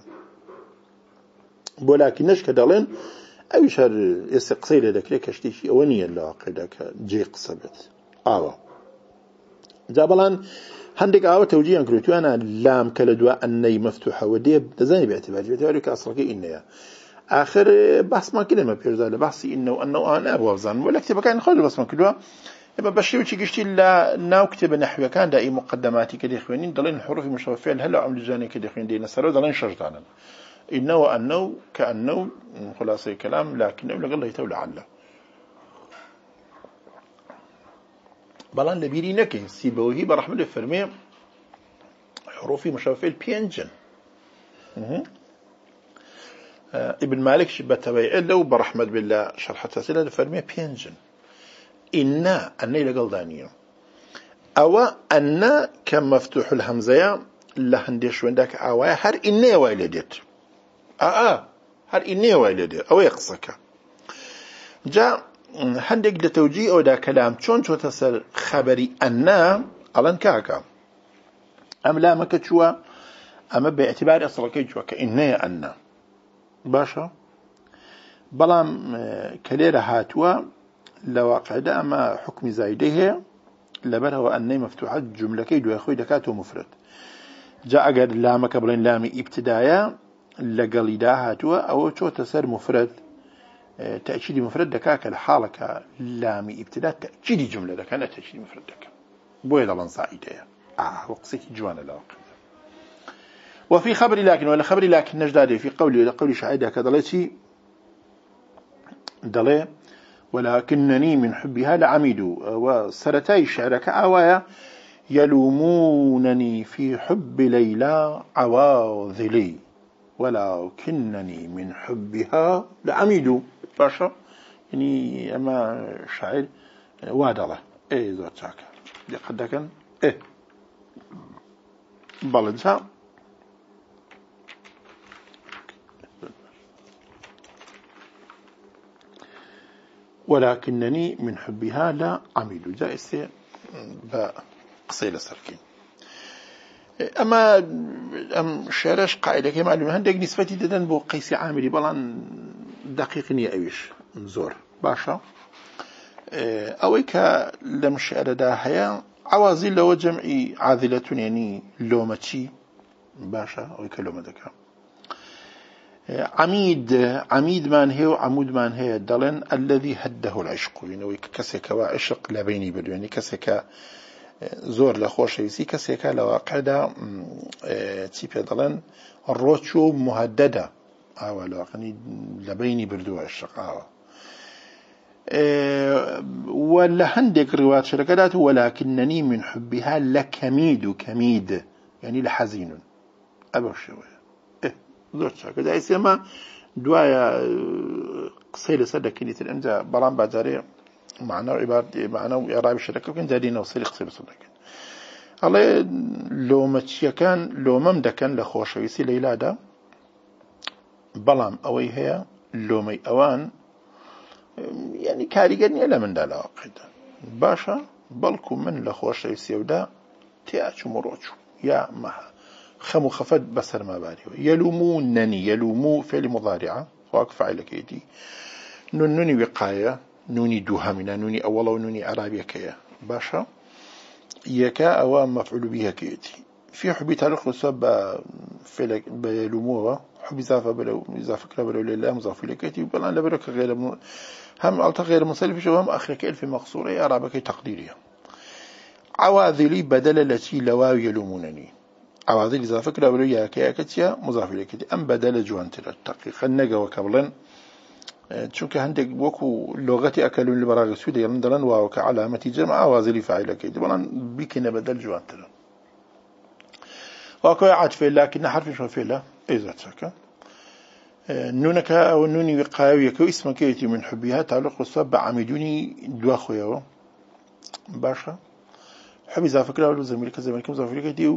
ولكنش كدلين أو يشار يستقصي لذلك لك اشتيشي أونيا لاقدا كجي قصبت جابلان هندك توجيها كريتو أنا لام كالدواء أني مفتوحة وديب تزاني باعتباري كأصلك إنيا آخر بحث ما كلمة بيرزال بحثي إنه أنا أبغى أفزان ولا كتب كان خالد بس ما كلوا يبقى بشيء وشي قشتي لا ناو كتب نحوي كان دائي مقدماتي كده إخوانين ضلين الحروف مشابه فعل هلا عمل جاني كده إخوانين دينا سروا ضلين شجعنا إنه وأنه كأنه خلاصة كلام لكنه لقى الله يتولى عنه بلان لبيري نكين سيبوهي برحمة الفرمي حروفي مشابه فعل بينجن ابن مالك شبتبي إلا وبرحمة بالله شرح تسيلة الفرمي بينجن إنا أني لقل دانيو أو أن كم مفتوح الهمزة لهنديش وندك أواي هر إني وايلدت هر إني وايلدت أو يقصك جاء هندك لتوجيه أو دا كلام شون شو تسل خبري أن ألان كاكا أم لامك شوى أما باعتبار أصلك شوى كإنه أن باشا بلام كليرة هاتوا لواقع دا أما حكم زايده لبره أني مفتوحة جملة كيدو يخوي دكاته مفرد جاء قد لامك بلين لامي ابتدايا لقليدا هاتوا أو شو تسر مفرد تأكيد مفرد دكاك الحالك لامي ابتداء تأكيد جملة دكا لا تأكيد مفرد دكا بويد الله صعيدة وقصيك جوانا لواقع وفي خبر لكن ولا خبر لكن نجدادي في قولي شعيدة كذلك دلي ولكنني من حبها لعميد وسرتي شعرك آوايا يلومونني في حب ليلى عواذلي ولكنني من حبها لعميد باشا يعني أما شعر وادله إيه زوجك لقدك إيه بلدها ولكنني من حبها لا عميد جائز بقصيلة سركين أما شارش قاعدة كما معلومة هندق نسبتي ددن بو قيس عامري بلان دقيقني أويش زور باشا أويك لم شعر داهيا عوازل لو جمعي عاذلة يعني لومتي باشا أويك لومة دكا عميد من هي وعمود من هي دلن الذي هده العشق يعني كسك وعشق لا بيني بدو يعني كسك زور لخوش يسي كسك لواقع تيبي دلن الروتشو مهددة لو يعني لبيني بردو عشق ولا هندك روايات شركات ولكنني من حبها كميد يعني لحزين أبو شوية زۆر كذا يسمى دوايا قصير صدق كنيت الأمزة برام بازاري معنا وعبارة معنا وإعراب الشركة كان زادين وصير قصير صدق الله لو متشي كان لو ممدا كان لخوش ويسي ليلى دا بلام أوي هي لو مي أوان يعني كاريجني إلا من دا لواقع باشا بلكو من لخوش ويسي ودا تياتشو مروتشو يا مها خمو خفد بسر ما باري يلومونني يلومو فعل مضارعة واقف فاعل كيدي نوني وقاية نوني دوهمنا نوني أولا ونوني عربية كيا باشا يكا أو مفعول بها كيدي في حبي تعلق لسبب فعل بيلوموها حبي إضافة كلا بلو لله مضاف لكيدي بلان لبرك غير هم ألتا غير منصرف وهم أخرك ألف مقصورة عربك تقديرية عواذلي بدل التي لواو يلومونني عواذل إذا فكرة وليا كياكتيا مضاف إليكتي أم بدل جوانتر التقيق النجا وكبلن تشوك هندق وكو لغتي أكلون البراغ سودة يلندلن وك علامة جمع عواذل فاعل كيدي بلن بيكنا بدل جوانتر وكو عطف لكن حرف شو فيلا إذا تشك نونك أو نوني وقاوية كو اسم كيتي من حبها تعلق الصب عمدوني دواخويا باشا حب إذا فكرة ولو زميلك مضاف إليكتي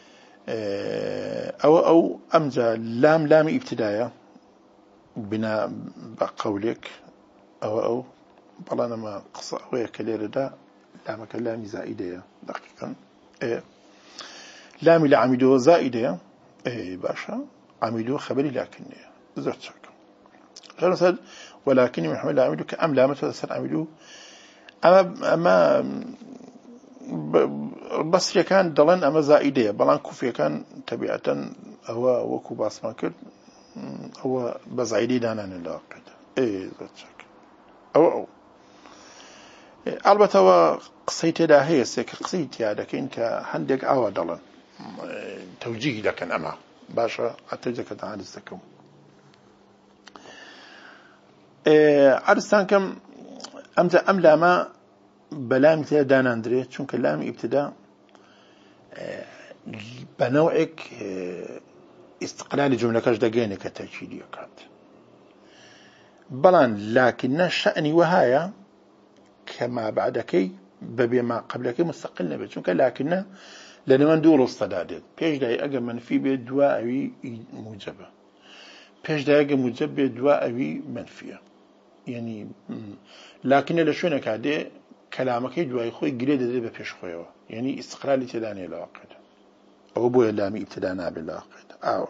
أو أمزة لام ابتداية بناء بقولك أو بلانا ما قصة أويا كليرة دا لامك لام زائدة دقيقا لام لعمدو زائدة باشا عمدو خبري لكن زرت شك غير مثلا ولكن من حمل عمدو كأم لامة تسر عمدو أما بس كان دلن أما زائدة بلان كوفية كان تبعة هو وكو باس ما كرد هو بزعيدي دانا الواقع زوجك أو البته هو قصيتي دا هي سك قصيتي هذا كأنك عندك أو دلن توجيه لكن أما باشا أتجك تعال السكم عرستان كم أملا ما بلام دان أندري شون كلام ابتداء بنوعك استقلال جملة كجدجينك كتأكيدية كات بلان لكن شأني وهايا كما بعدك بما قبلك مستقلنا بشون لكن لأن من دور الصدادات بيش داي أجا منفي بدواء موجبة بيش داي أجا موجب بدواء منفية يعني لكن لشون كده كلامك دواء خوي جريدة ده بيش خويه يعني استقلالي تداني الواقع أو بو لامي ابتداء باللاقين أو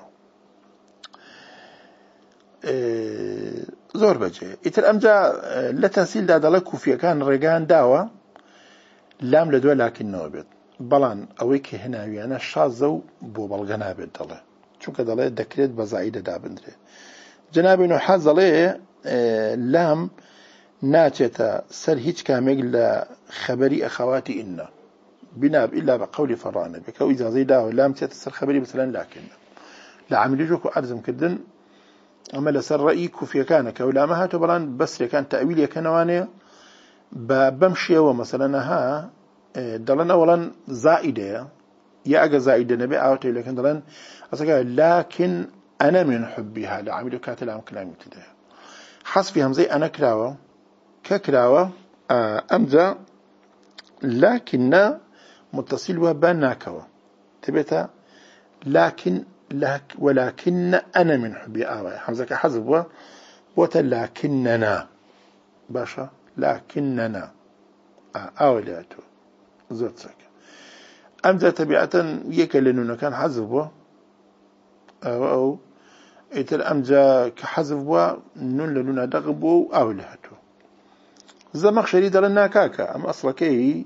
زور بجي إتر أمجا لتنسيل دا دلكو في كان رجان داوة لام لدو لكن نوبت بلان أويك هنا ويانا شازو بو بلغنا بالدله چونك دله دكريت بزايدة دابندري جنابي نو حازله لام ناتشتا سر هيج كامل لخبري أخواتي إنا بناب إلا بقول فرانا بكو إذا زيدا لام تسر خبري مثلا لكن لعمل جوكو أرزم كدن أما لسر رأيك في كان كولامها تبران بس كان تأويل كنوانيا بمشي ومثلا ها دلنا ولا زائدة يا أجا زائدة نبي أوتي لكن دلنا أصلا لكن أنا من حبها لعمل كاتل عم كلام كده حسب زي أنا كراوة ككراوة أمزا لكن متصل وبناكوا تبتا لكن ولكن أنا من حبي حمزة كحذف وتلكننا باشا لكننا أولياته زوت سك أمزا تبعة يكلنون كان حذف أو إتر أمزا كحذف نون لنون دغبو أولياته زمخشري دلنا كاكا أم أصلا كي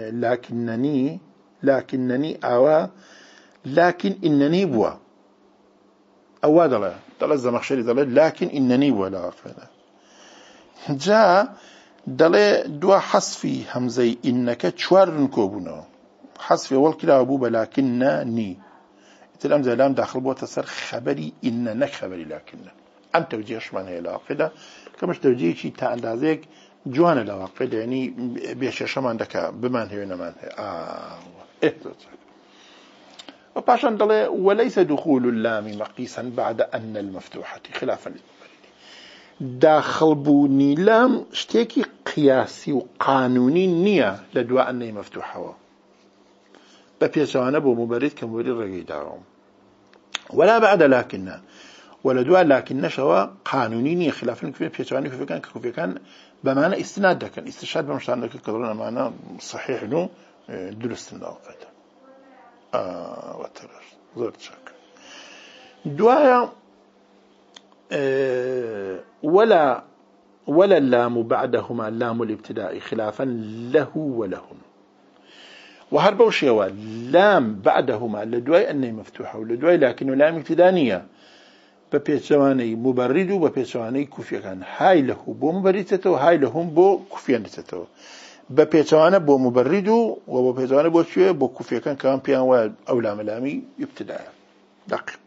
لكنني أوا لكن إنني بوا أوا دل الزمخشري دل لكن إنني بوا لا أقفنا جاء دل دوا حصفي همزي إنك شوار نكوبنا حصفي أول كلا أبوب لكنني تلام زي لام داخل بوا تصير خبري إنك خبري لكن أم توجيهش من هي لاقدة كمش توجيه شيء تعندازيك جوانا لاقد يعني بيش شمان دكا بمان هي نمان هي وباشان دله وليس دخول اللام مقيسا بعد أن المفتوحة خلافا داخل بوني لام شتيكي قياسي وقانوني نية لدواء أنه مفتوحة ببيسوانا بو مبرد كمبرد رقيداهم ولا بعد لكننا ولدواء لكن شوا قانوني نية خلافا بيسوانا كيف كان بمعنى استناد كان استشهاد بمشان لك كذلنا معنا صحيح إنه درست الناقد وترى زرت شك دوايا ولا اللام بعدهما اللام الابتداء خلافا له ولهم وهربوا شيوا لام بعدهما لدواي أنه مفتوحة ولدواي لكنه لام ابتدانية ببيتشواني مبرد وببيتشواني كوفيا كان هاي له بو مبردته وهاي لهم بو كوفيانته ببيتشوانا بو مبرد وببيتشوانا بو شوية بو كوفيا كان كمان بيان أولى ملامي ابتداء دقيق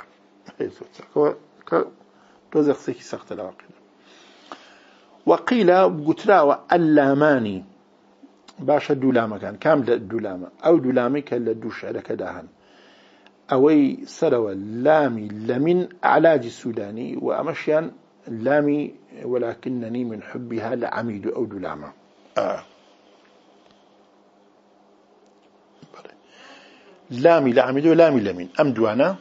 توزق سيكي سخت العقيدة وقيل قتلا اللاماني باشا دولامة كان كامل الدولامة أو دولامي كلا دوش على كداهن أوي سروا لامي لمن أعلاج السوداني وأمشيان لامي ولكنني من حبها لعميد أو دولامة لامي لعميد ولامي لمن أم دوانا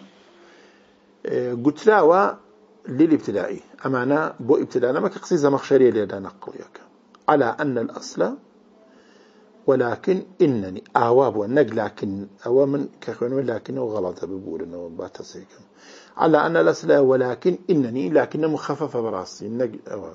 قتلاوة للابتدائي أمانا بو ابتداءنا ما كقصي زمخشرية لدى نقليك على أن الأصل ولكن إنني أواب ونق لكن أو من كخوان لكنه غلط بقول إنه باتسيكم على أن الأصل ولكن إنني لكن مخففة براسي نق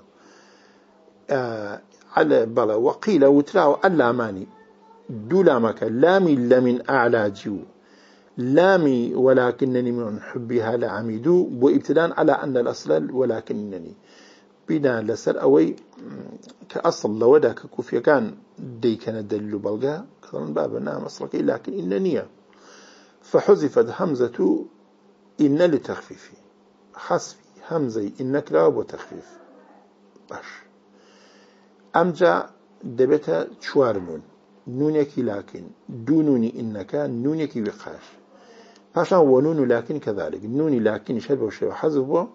على بلا وقيل وتراو اللاماني دولامك لامي لمن أعلى جو لامي ولكنني من حبها لعميدو وابتداء على أن الأصل ولكنني بنا لسر أوي كأصل لودك كوفيا كان دي كان دليل بلغا كذا بابنا مصركي لكن إنني فحذفت همزة إن لتخفيف حذف همزة إنك لا وتخفيف باش أمجا دبتا شوار نونك لكن دونوني إنك نونك وقاش باشا ونون لكن كذلك نوني لكن شبه وشيء حذفه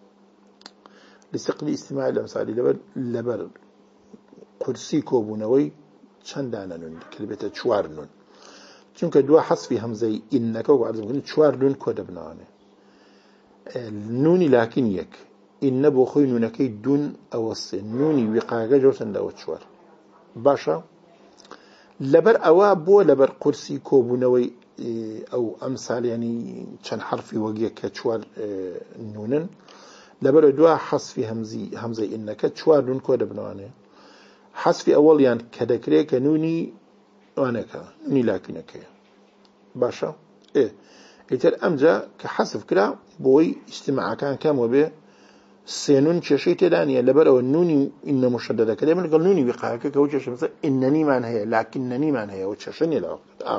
لسقل استماع الأمثال لبر قرسي كوبونوي چندانا نون كلمة شوار نون چونك دوا حذف همزة إنك وعرض شوار نون كودبنانه نوني لكن يك إن بوخي نونكي دون أوصي نوني وقاقة جوسن داوت شوار باشا لبر أوا بو لبر قرسي كوبونوي أو أمثال يعني كان حرفي وجيه كشوار نونن لبرو دوا حذف همزة إنك شوار نون كود بنوانه حذف أول يعني كذكري كنوني وانك نوني لكنك باشا إتر أمجا كحذف كلا بوي اجتماع كان كام وبه سينون شيء تدانية لبرو النوني إن مشددة كده من قال نوني بقاك كوجه مثلا إنني ما هي لكنني ما هي وتششني لا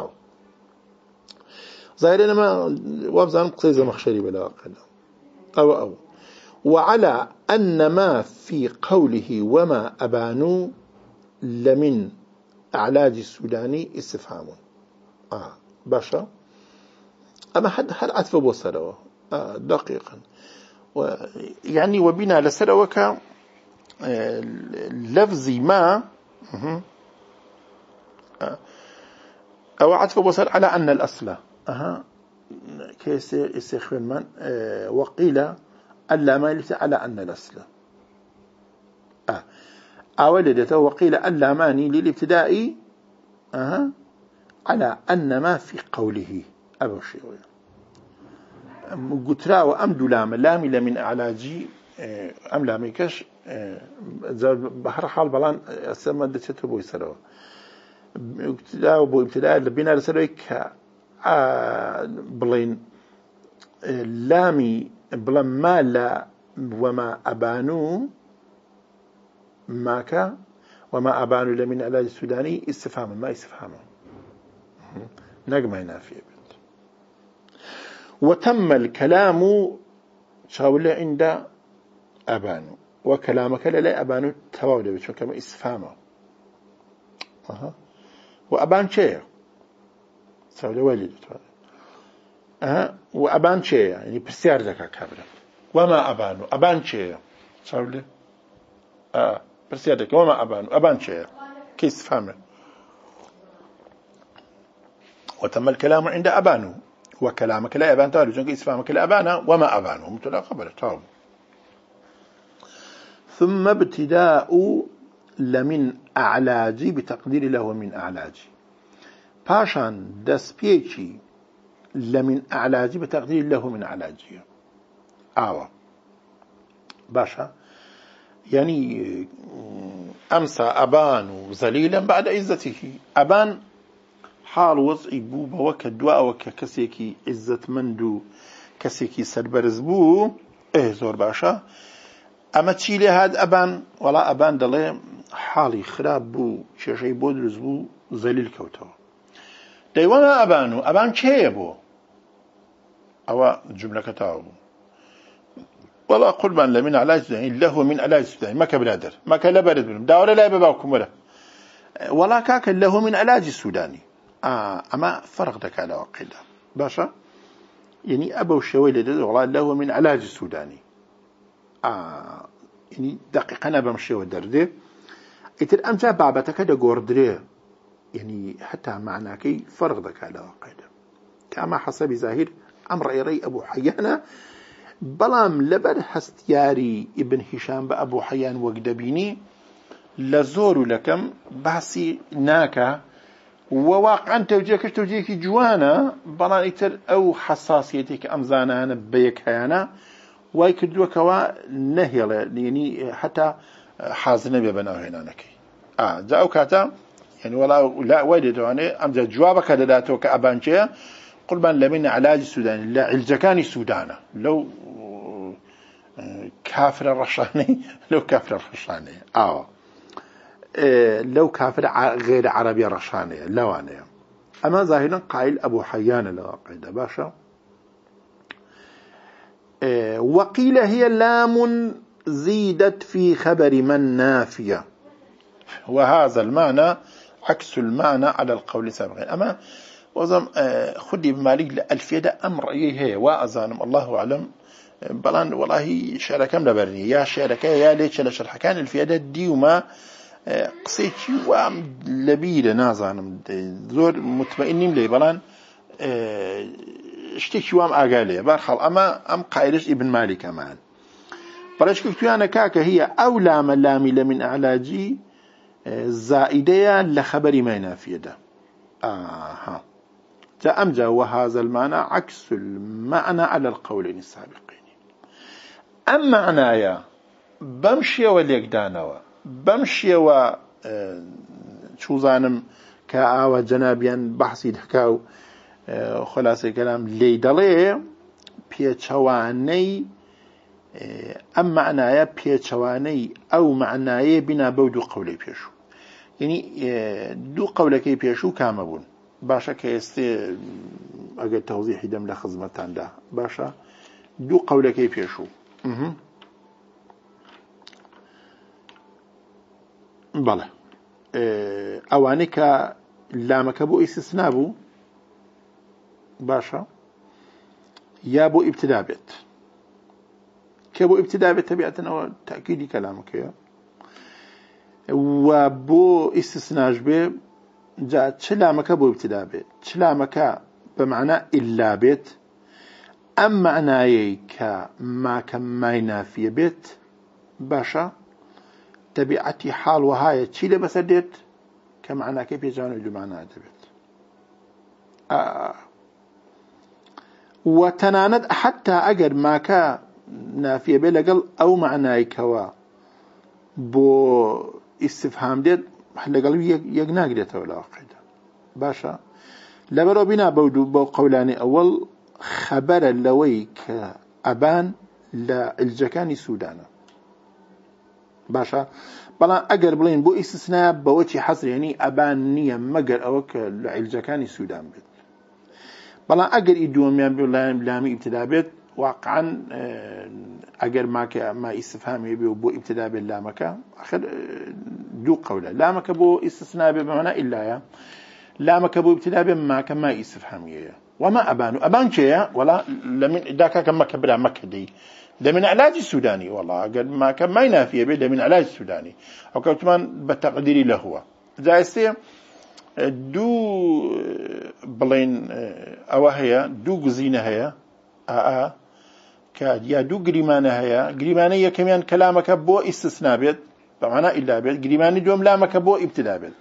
ظاهرين ما وابزان قصيزة مخشري بلا وقت أو وعلى أن ما في قوله وما أبانوا لمن أعلاج السوداني استفهام باشا أما حد عطف بوصله دقيقا يعني وبنا لسلوك لفظي ما أو عطف بوصل على أن الأصل كيس استخدام من وقيل ألا ما يلت على أن الأصل أولدته وقيل ألا ماني للابتداء على أن ما في قوله أبو شيء قترا وأمد لام لمن أعلاجي أم لاميكش بحر حال بلان أسمى دتشتر بوي سروا ابتداء لبنا لسرويك بلين لامي بلا ما لا وما أبانو ماك وما أبانو لمن علاج السوداني استفهاما ما استفهاما نقمة نافية وتم الكلام شاول عند أبانو وكلامك لا أبانو تواود بشو كما استفهاما وأبان شيء شاول والد وأبان شيء يعني بسيار ذاك كابرا وما أبانو أبان شيء شاول بسيار ذاك وما أبانو أبان شيء كيس فهمه وتم الكلام عند أبانو وكلامك لا أبان تالو جنك إسفامك لا أبانا وما أبانو متلا قبل تاو ثم ابتداء لمن أعلاجي بتقدير له من أعلاجي باشان دسبيتشي لمن أعلاجي بتقدير له من أعلاجي باشا يعني أمسى أبان ذليلا بعد عزته أبان حال وضعي بوبا وكدواء وككسيكي عزة مندو كسيكي سربرز بو زور باشا أما تشيلي هاد أبان ولا أبان دلي حالي خراب بو شي بودرز بو ذليل كوتو دايوانا أبان چه بو أو جملة كتاو ولا قربان لمن علاج السوداني له من علاج السوداني ما كبرادر ما كلبرد بلم داولا لا بباكم ولا كاك له من علاج السوداني أما فرق ذاك على وقيلة باشا يعني أبو الشويلة والله له من علاج السوداني يعني دقيقة أنا بمشي ودرده إتر أمسا بابتك دا قردره يعني حتى معناكي فرق ذاك على وقيلة كما حسب ظاهر أمر رأي أبو حيان بلام لبر هستياري ابن هشام بأبو حيان وقدبيني لزور لكم بحسي ناكا وواقعا توجيهك جوانا بلان إتر أو حساسيتك أمزانا بيك هيانا ويكدوا كوا نهيلا يعني حتى حازنا ببناه هنانك جاءوا كاتا يعني ولا لا ويدتوا أنا أمزا جوابك داتو كأبانشيا قربان لمن علاج السوداني لا علجكاني السودان لو كافر الرشاني لو كافر غير عربي رشاني لواني أما ظاهرا قائل أبو حيان الواقعدة باشا وقيل هي لام زيدت في خبر من نافية وهذا المعنى عكس المعنى على القول سابقا أما وظم خدي بمالك لألفية أمر هي وأظانم الله أعلم بلان والله شركة ملبرني يا شركة يا ليش لشرحكان الفية دي وما قصيتي وام لبيله نازانم زور مطمئنين لي بلان اشتكي وام اقاليه برخل اما ام قايلش ابن مالك كمان بلاش كنتو انا كاكا هي اولى ملامي لمن اعلاجي زائدة لخبر ما نافية ده جاء أمجا وهذا المعنى عكس المعنى على القولين السابقين. أم معنايا بمشي وليقدانوا بمشي و شو زانم كآوى جنابيا بحثي دكاو خلاصة كلام ليدلي بيتشواني أم معنايا بيتشواني أو معنايا بنا بودو قولي بيشو يعني دو قولكي بيشو كامبون باشا كيستي أجل توضيح دم لخزمتان ده باشا دو قولكي بيشو بله أوانك لامك بو استثناء بو باشا يا بو ابتداء بيت كبو ابتداء بيت تبعتنا تأكيد كلامك يا وبو استثناء جبه جاء تشلامك بو ابتداء بيت تشلامك بمعنى إلا بيت أم معناي كما كماينا في بيت باشا تبعتي حال وهاي تشيل بسدت كمعنى كيف يجانو دو معنى دبيت وتناند حتى أجر ما كا نافية بلقل أو معناي كوا بو استفهام ديت لقل يقناق ديت ولا قيدا باشا لبرو بنا بو قولاني أول خبر اللويك أبان للجكاني سودانا باشا بلان أجر بلين بو استثناء بوجه حصر يعني أبان نية مجر أوك لعلجكاني السودان بيت بلان أجر إدوم يعني بلامي ابتداء بيت واقعا أجر ما استفهام يبي بو ابتداء باللامك آخر دو قوله لامك بو استثناء بمعنى إلا يا لامك بو ابتداء بما ما استفهام يا وما أبان شيء ولا لمن ذاك كم كبر مكة دي ده من علاج السوداني والله قد ما كان ما ينافيه به ده من علاج السوداني أو كمان بتقديري له هو جايستي دو بلين أوهية دو جزينة هي كاد يا دو جريمانة هي جريمانية كمان كلامك بو استثناء بيت بمعنى إلا بيت جريماني دوم لامك بو ابتداء بيت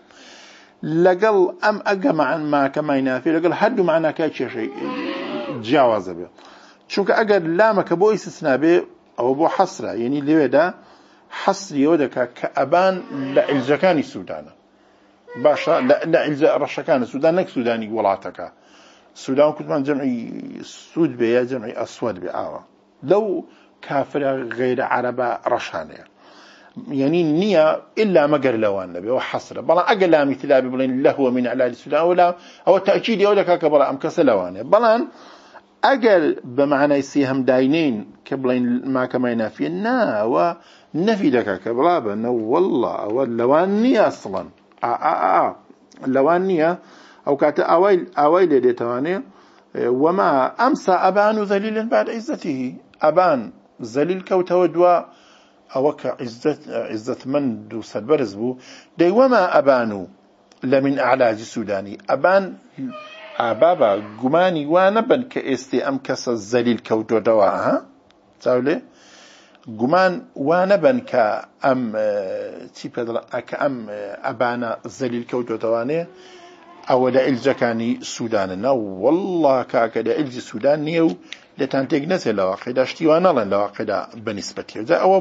لقل أم أجمع ما كما ينافي لقل حد معنا كاتش شيء جاوز به شوك أجر لامك بو استثناء به أو بو حصرة يعني اللي ده حصر يودك كأبان لعلجكاني السودان باشا لعلج رشكان السودان لك سوداني ولاتك السودان كنت من جمعي سود بيا جمعي أسود بآوة لو كافر غير عربة رشانية يعني نية إلا مقر لوان نبي وحصرة بلا أجل لا مثل بلين له من علاج السودان ولا أو تأكيد يودك كبلا أمكس لوانه بلان أجل بمعنى يسيهم داينين كبلين ما كما ينافي نا ونفي لك كبلا بأنه والله أو اللوانية أصلا اللوانية أو كات أويل ديتواني وما أمسى أبان ذليلا بعد عزته أبان ذليل كوتودوا أو عزة من دو سلبرز بو دي وما أبانو لمن أعلاج السوداني أبان أبابا قماني وانبن كإستي أمكس الزليل كوتو دواها تاولي قمان وانبن كأم كأم أبانا الزليل كوتو دواني أو لإلجكاني سوداننا والله كأكدا إلجي السودان نيو لتانتيق نزل لواقدا اشتوانا لن لواقدا بنسبتي ذا أو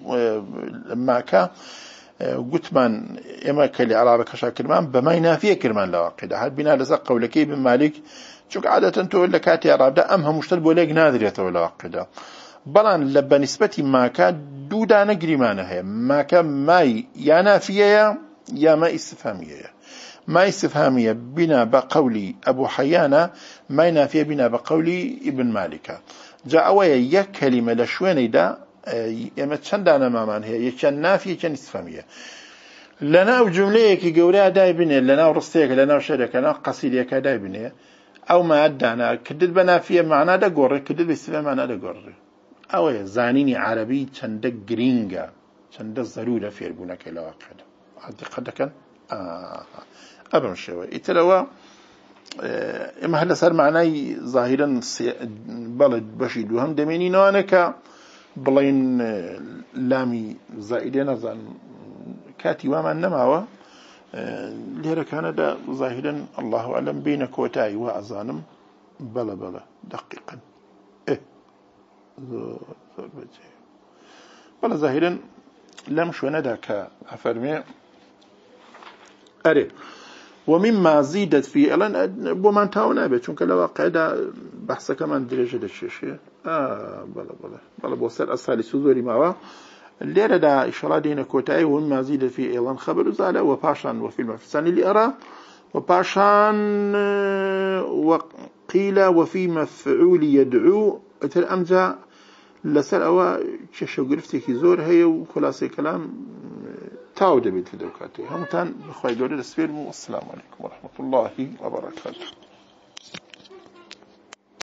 لما كا قلت من إما كلي على بكشا كرمان بما ينافيه كرمان لواقدا هاد بنا لزق قولكي بن مالك شوك عادة تقول لك هاتي عرب دا أمها مشترب وليك نادر يتوى لواقدا بلان لبا نسبتي ما كان دودا نقري مانا هي ما كان ماي يا نافية يا ما استفهامية ما استفهامية بنا بقولي أبو حيانا ما ينافية بنا بقولي ابن مالك جاء ويا يا كلمة لشواني دا يما تشندانا مامان هي يشان نافية يشان استفهامية لنا وجمليك قولها دايبني لنا ورستيك لنا وشريك لنا قصيديك دايبني أو ما أدانا كدد بنافية معنا دا قرر كدد باستفهام معنا دا قرر أو زانيني عربي چند جرينجا چند ضرورة في البناك إلى واقع قد كان أبم شوي إتلوا إما هلا صار معناي ظاهرا بلد بشيد وهم دميني نوانك بلين لامي زائدين أظن كاتي وما نماوا لێرە کانەدا ظاهرا الله أعلم بين كوتاي وأزانم بلا دقيقا بلا ظاهرا لم شونا كأفرمي أري ومما زيدت في الان بومان تاونا به چونکە لەوە قاعدە بەحسەکەمان درێژە دەشێشێ بەڵە بۆ سەر ئەسالی سوزۆری ماوە لێرەدا ئیشەڵا دێنە کۆتایی ومما زيدت في ئێڵان خەبەر زالە وپاشان وفي المفسانی لئرا وپاشان وقيل وفي مفعول يدعو ئەتر ئەمجا لەسەر ئەوە کێشەگرفتێکی زۆر هەیە و خلاصەی کەلام تاو دەبێت لەو کاتێ هەمووتان بەخوای گەورە دەسپێرم و السلام عليكم ورحمة الله وبركاته.